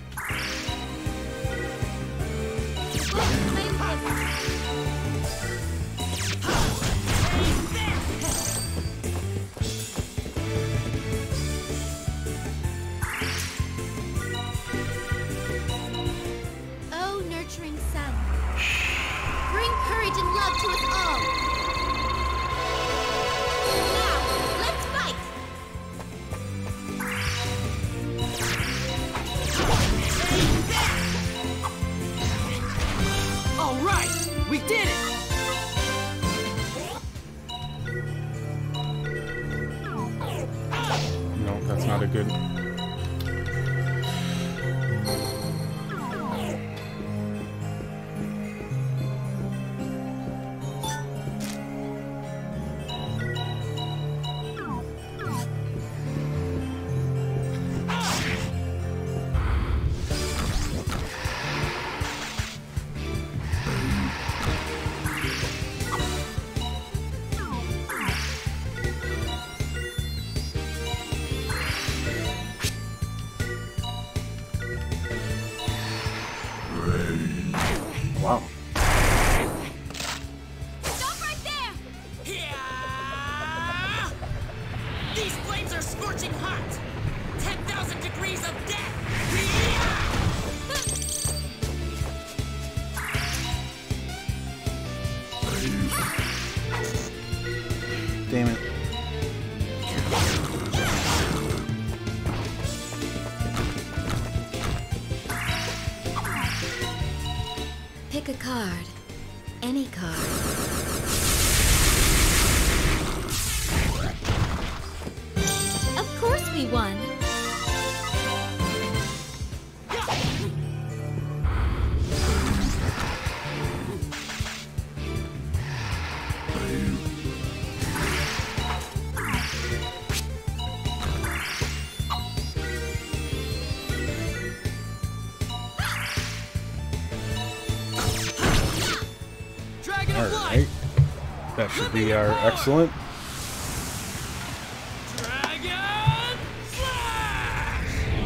Oh, nurturing sun, bring courage and love to us all. Now, let's fight. All right, we did it! No, that's not a good. Wow. Stop right there. Yeah! These flames are scorching hot! ten thousand degrees of death! Damn it. Pick a card. Any card. Of course we won. Dragon of Alright. Light! That should be our excellent. Dragon Slash!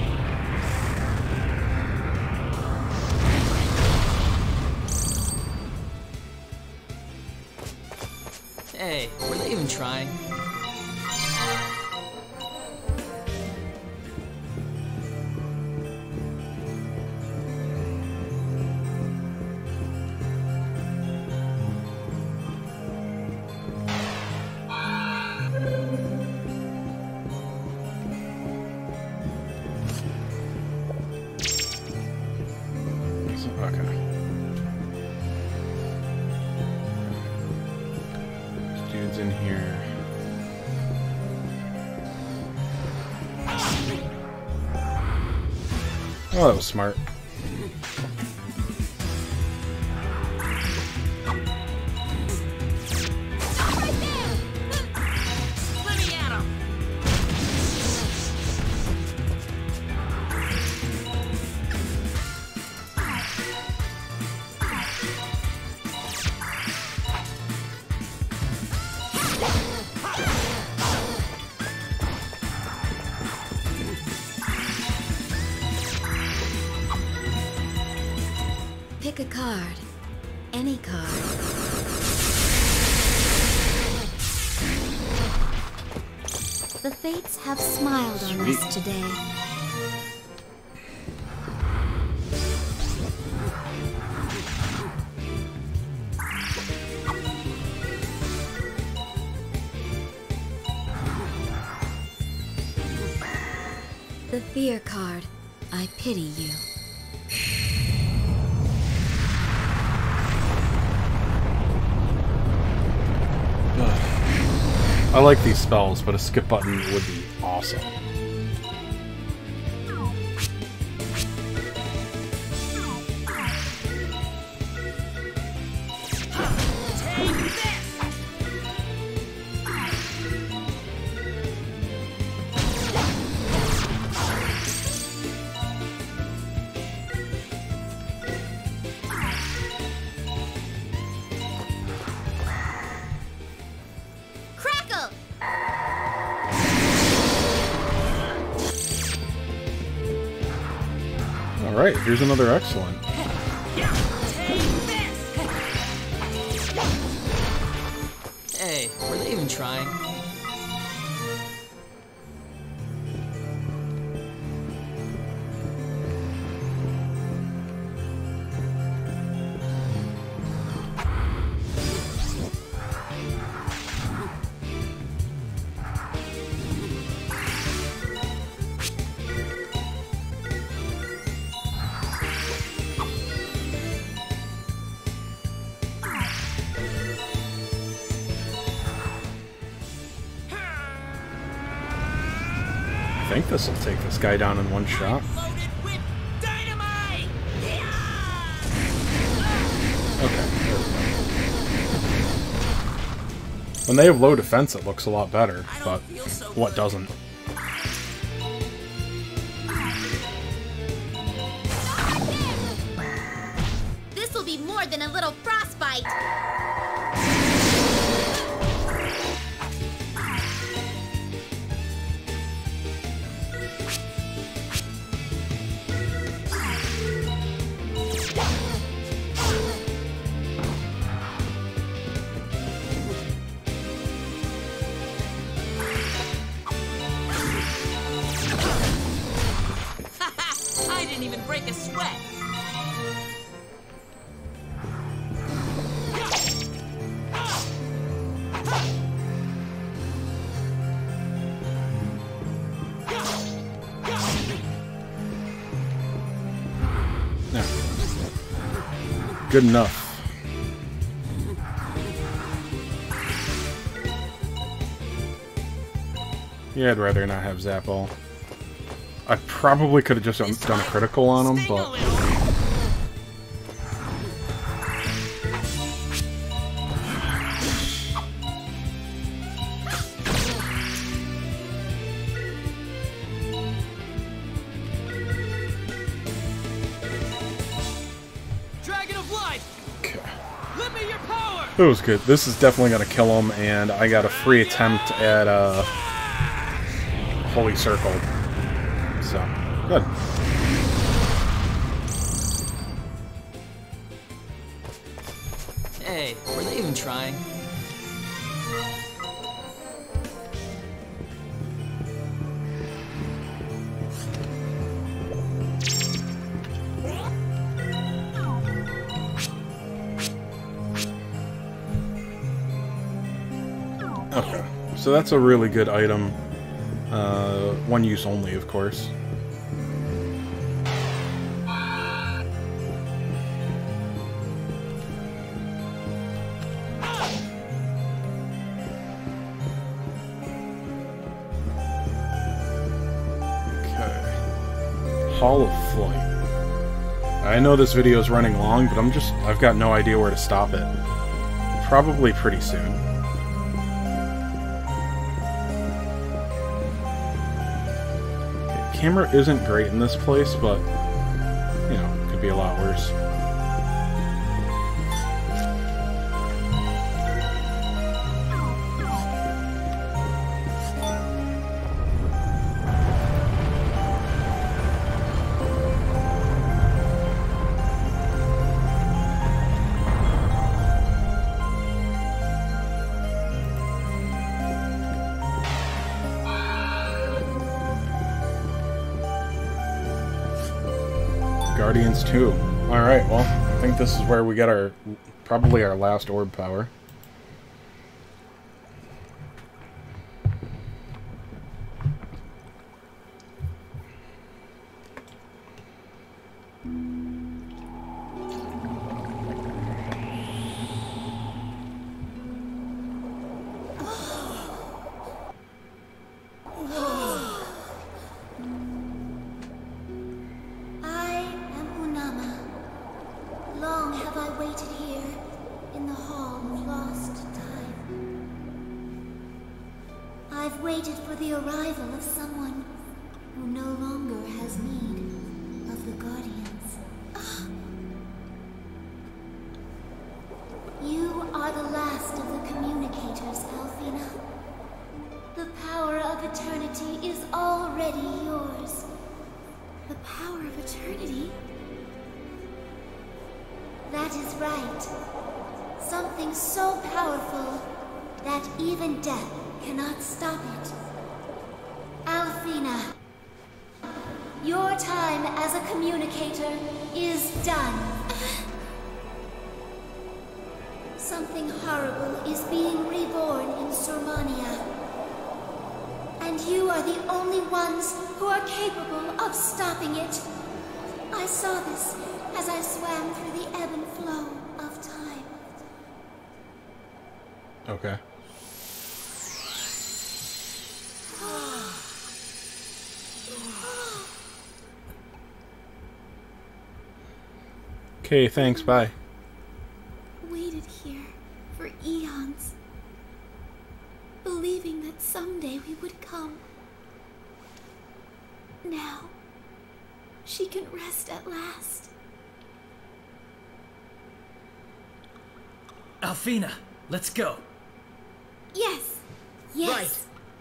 Hey, were they even trying? Okay. This dude's in here. Oh, that was smart. Let me at him. Pick a card. Any card. The fates have smiled on Sweet. us today. The fear card. I pity you. I like these spells, but a skip button would be awesome. Take this. Crackle! Alright, here's another excellent. Hey, were they even trying? I think this will take this guy down in one shot. Loaded with dynamite. Okay. There we go. When they have low defense, it looks a lot better, I don't but feel so what good. doesn't? This will be more than a little frostbite. I didn't even break a sweat. Yeah. Good enough. Yeah, I'd rather not have Zapple. I probably could have just done, done a critical on him, Sting a but little. Dragon of Life! okay. Let me your power! It was good. This is definitely going to kill him, and I got a free attempt at uh, Holy Circle. So, good. Hey, were they even trying? Okay. So that's a really good item. Uh, one use only, of course. Hall of Flight. I know this video is running long, but I'm just, I've got no idea where to stop it. Probably pretty soon. Okay, camera isn't great in this place, but, you know, could be a lot worse. Guardians two. Alright, well, I think this is where we get our, probably our last orb power. I've waited for the arrival of someone who no longer has need of the Guardians. You are the last of the communicators, Alfina. The power of eternity is already yours. The power of eternity? That is right. Something so powerful that even death cannot stop it. Alfina, your time as a communicator is done. Something horrible is being reborn in Surmania. And you are the only ones who are capable of stopping it. I saw this as I swam through the ebb and flow of time. Okay. Okay, thanks, bye. Waited here for eons, believing that someday we would come. Now, she can rest at last. Alfina, let's go. Yes. Yes. Right.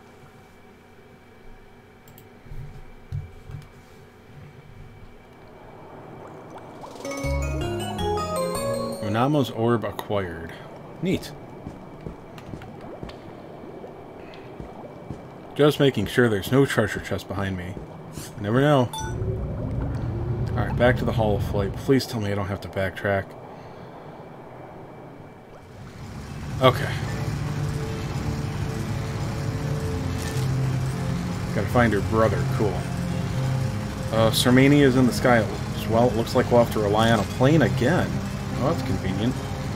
Unamo's orb acquired. Neat. Just making sure there's no treasure chest behind me. You never know. Alright, back to the Hall of Flight. Please tell me I don't have to backtrack. Okay. Gotta find her brother. Cool. Uh, Surmania is in the sky as well. It looks like we'll have to rely on a plane again. Oh, that's convenient.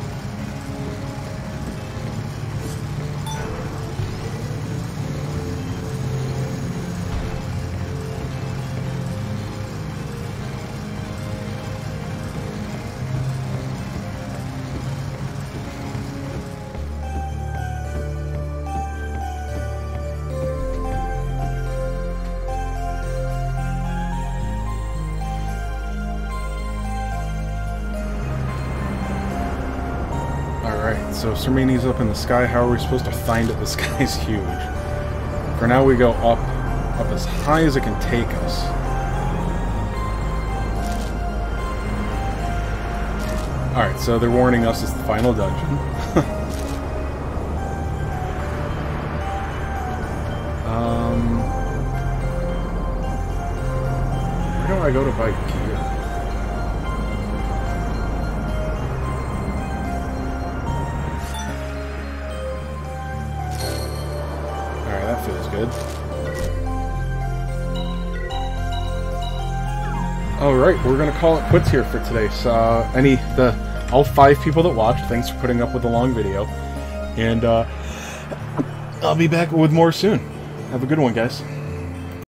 So Surmania's up in the sky. How are we supposed to find it? The sky's huge. For now, we go up, up as high as it can take us. Alright, so they're warning us it's the final dungeon. um, where do I go to buy gear? Feels good. Alright, we're gonna call it quits here for today. So, uh, any, the, all five people that watched, thanks for putting up with the long video. And, uh, I'll be back with more soon. Have a good one, guys.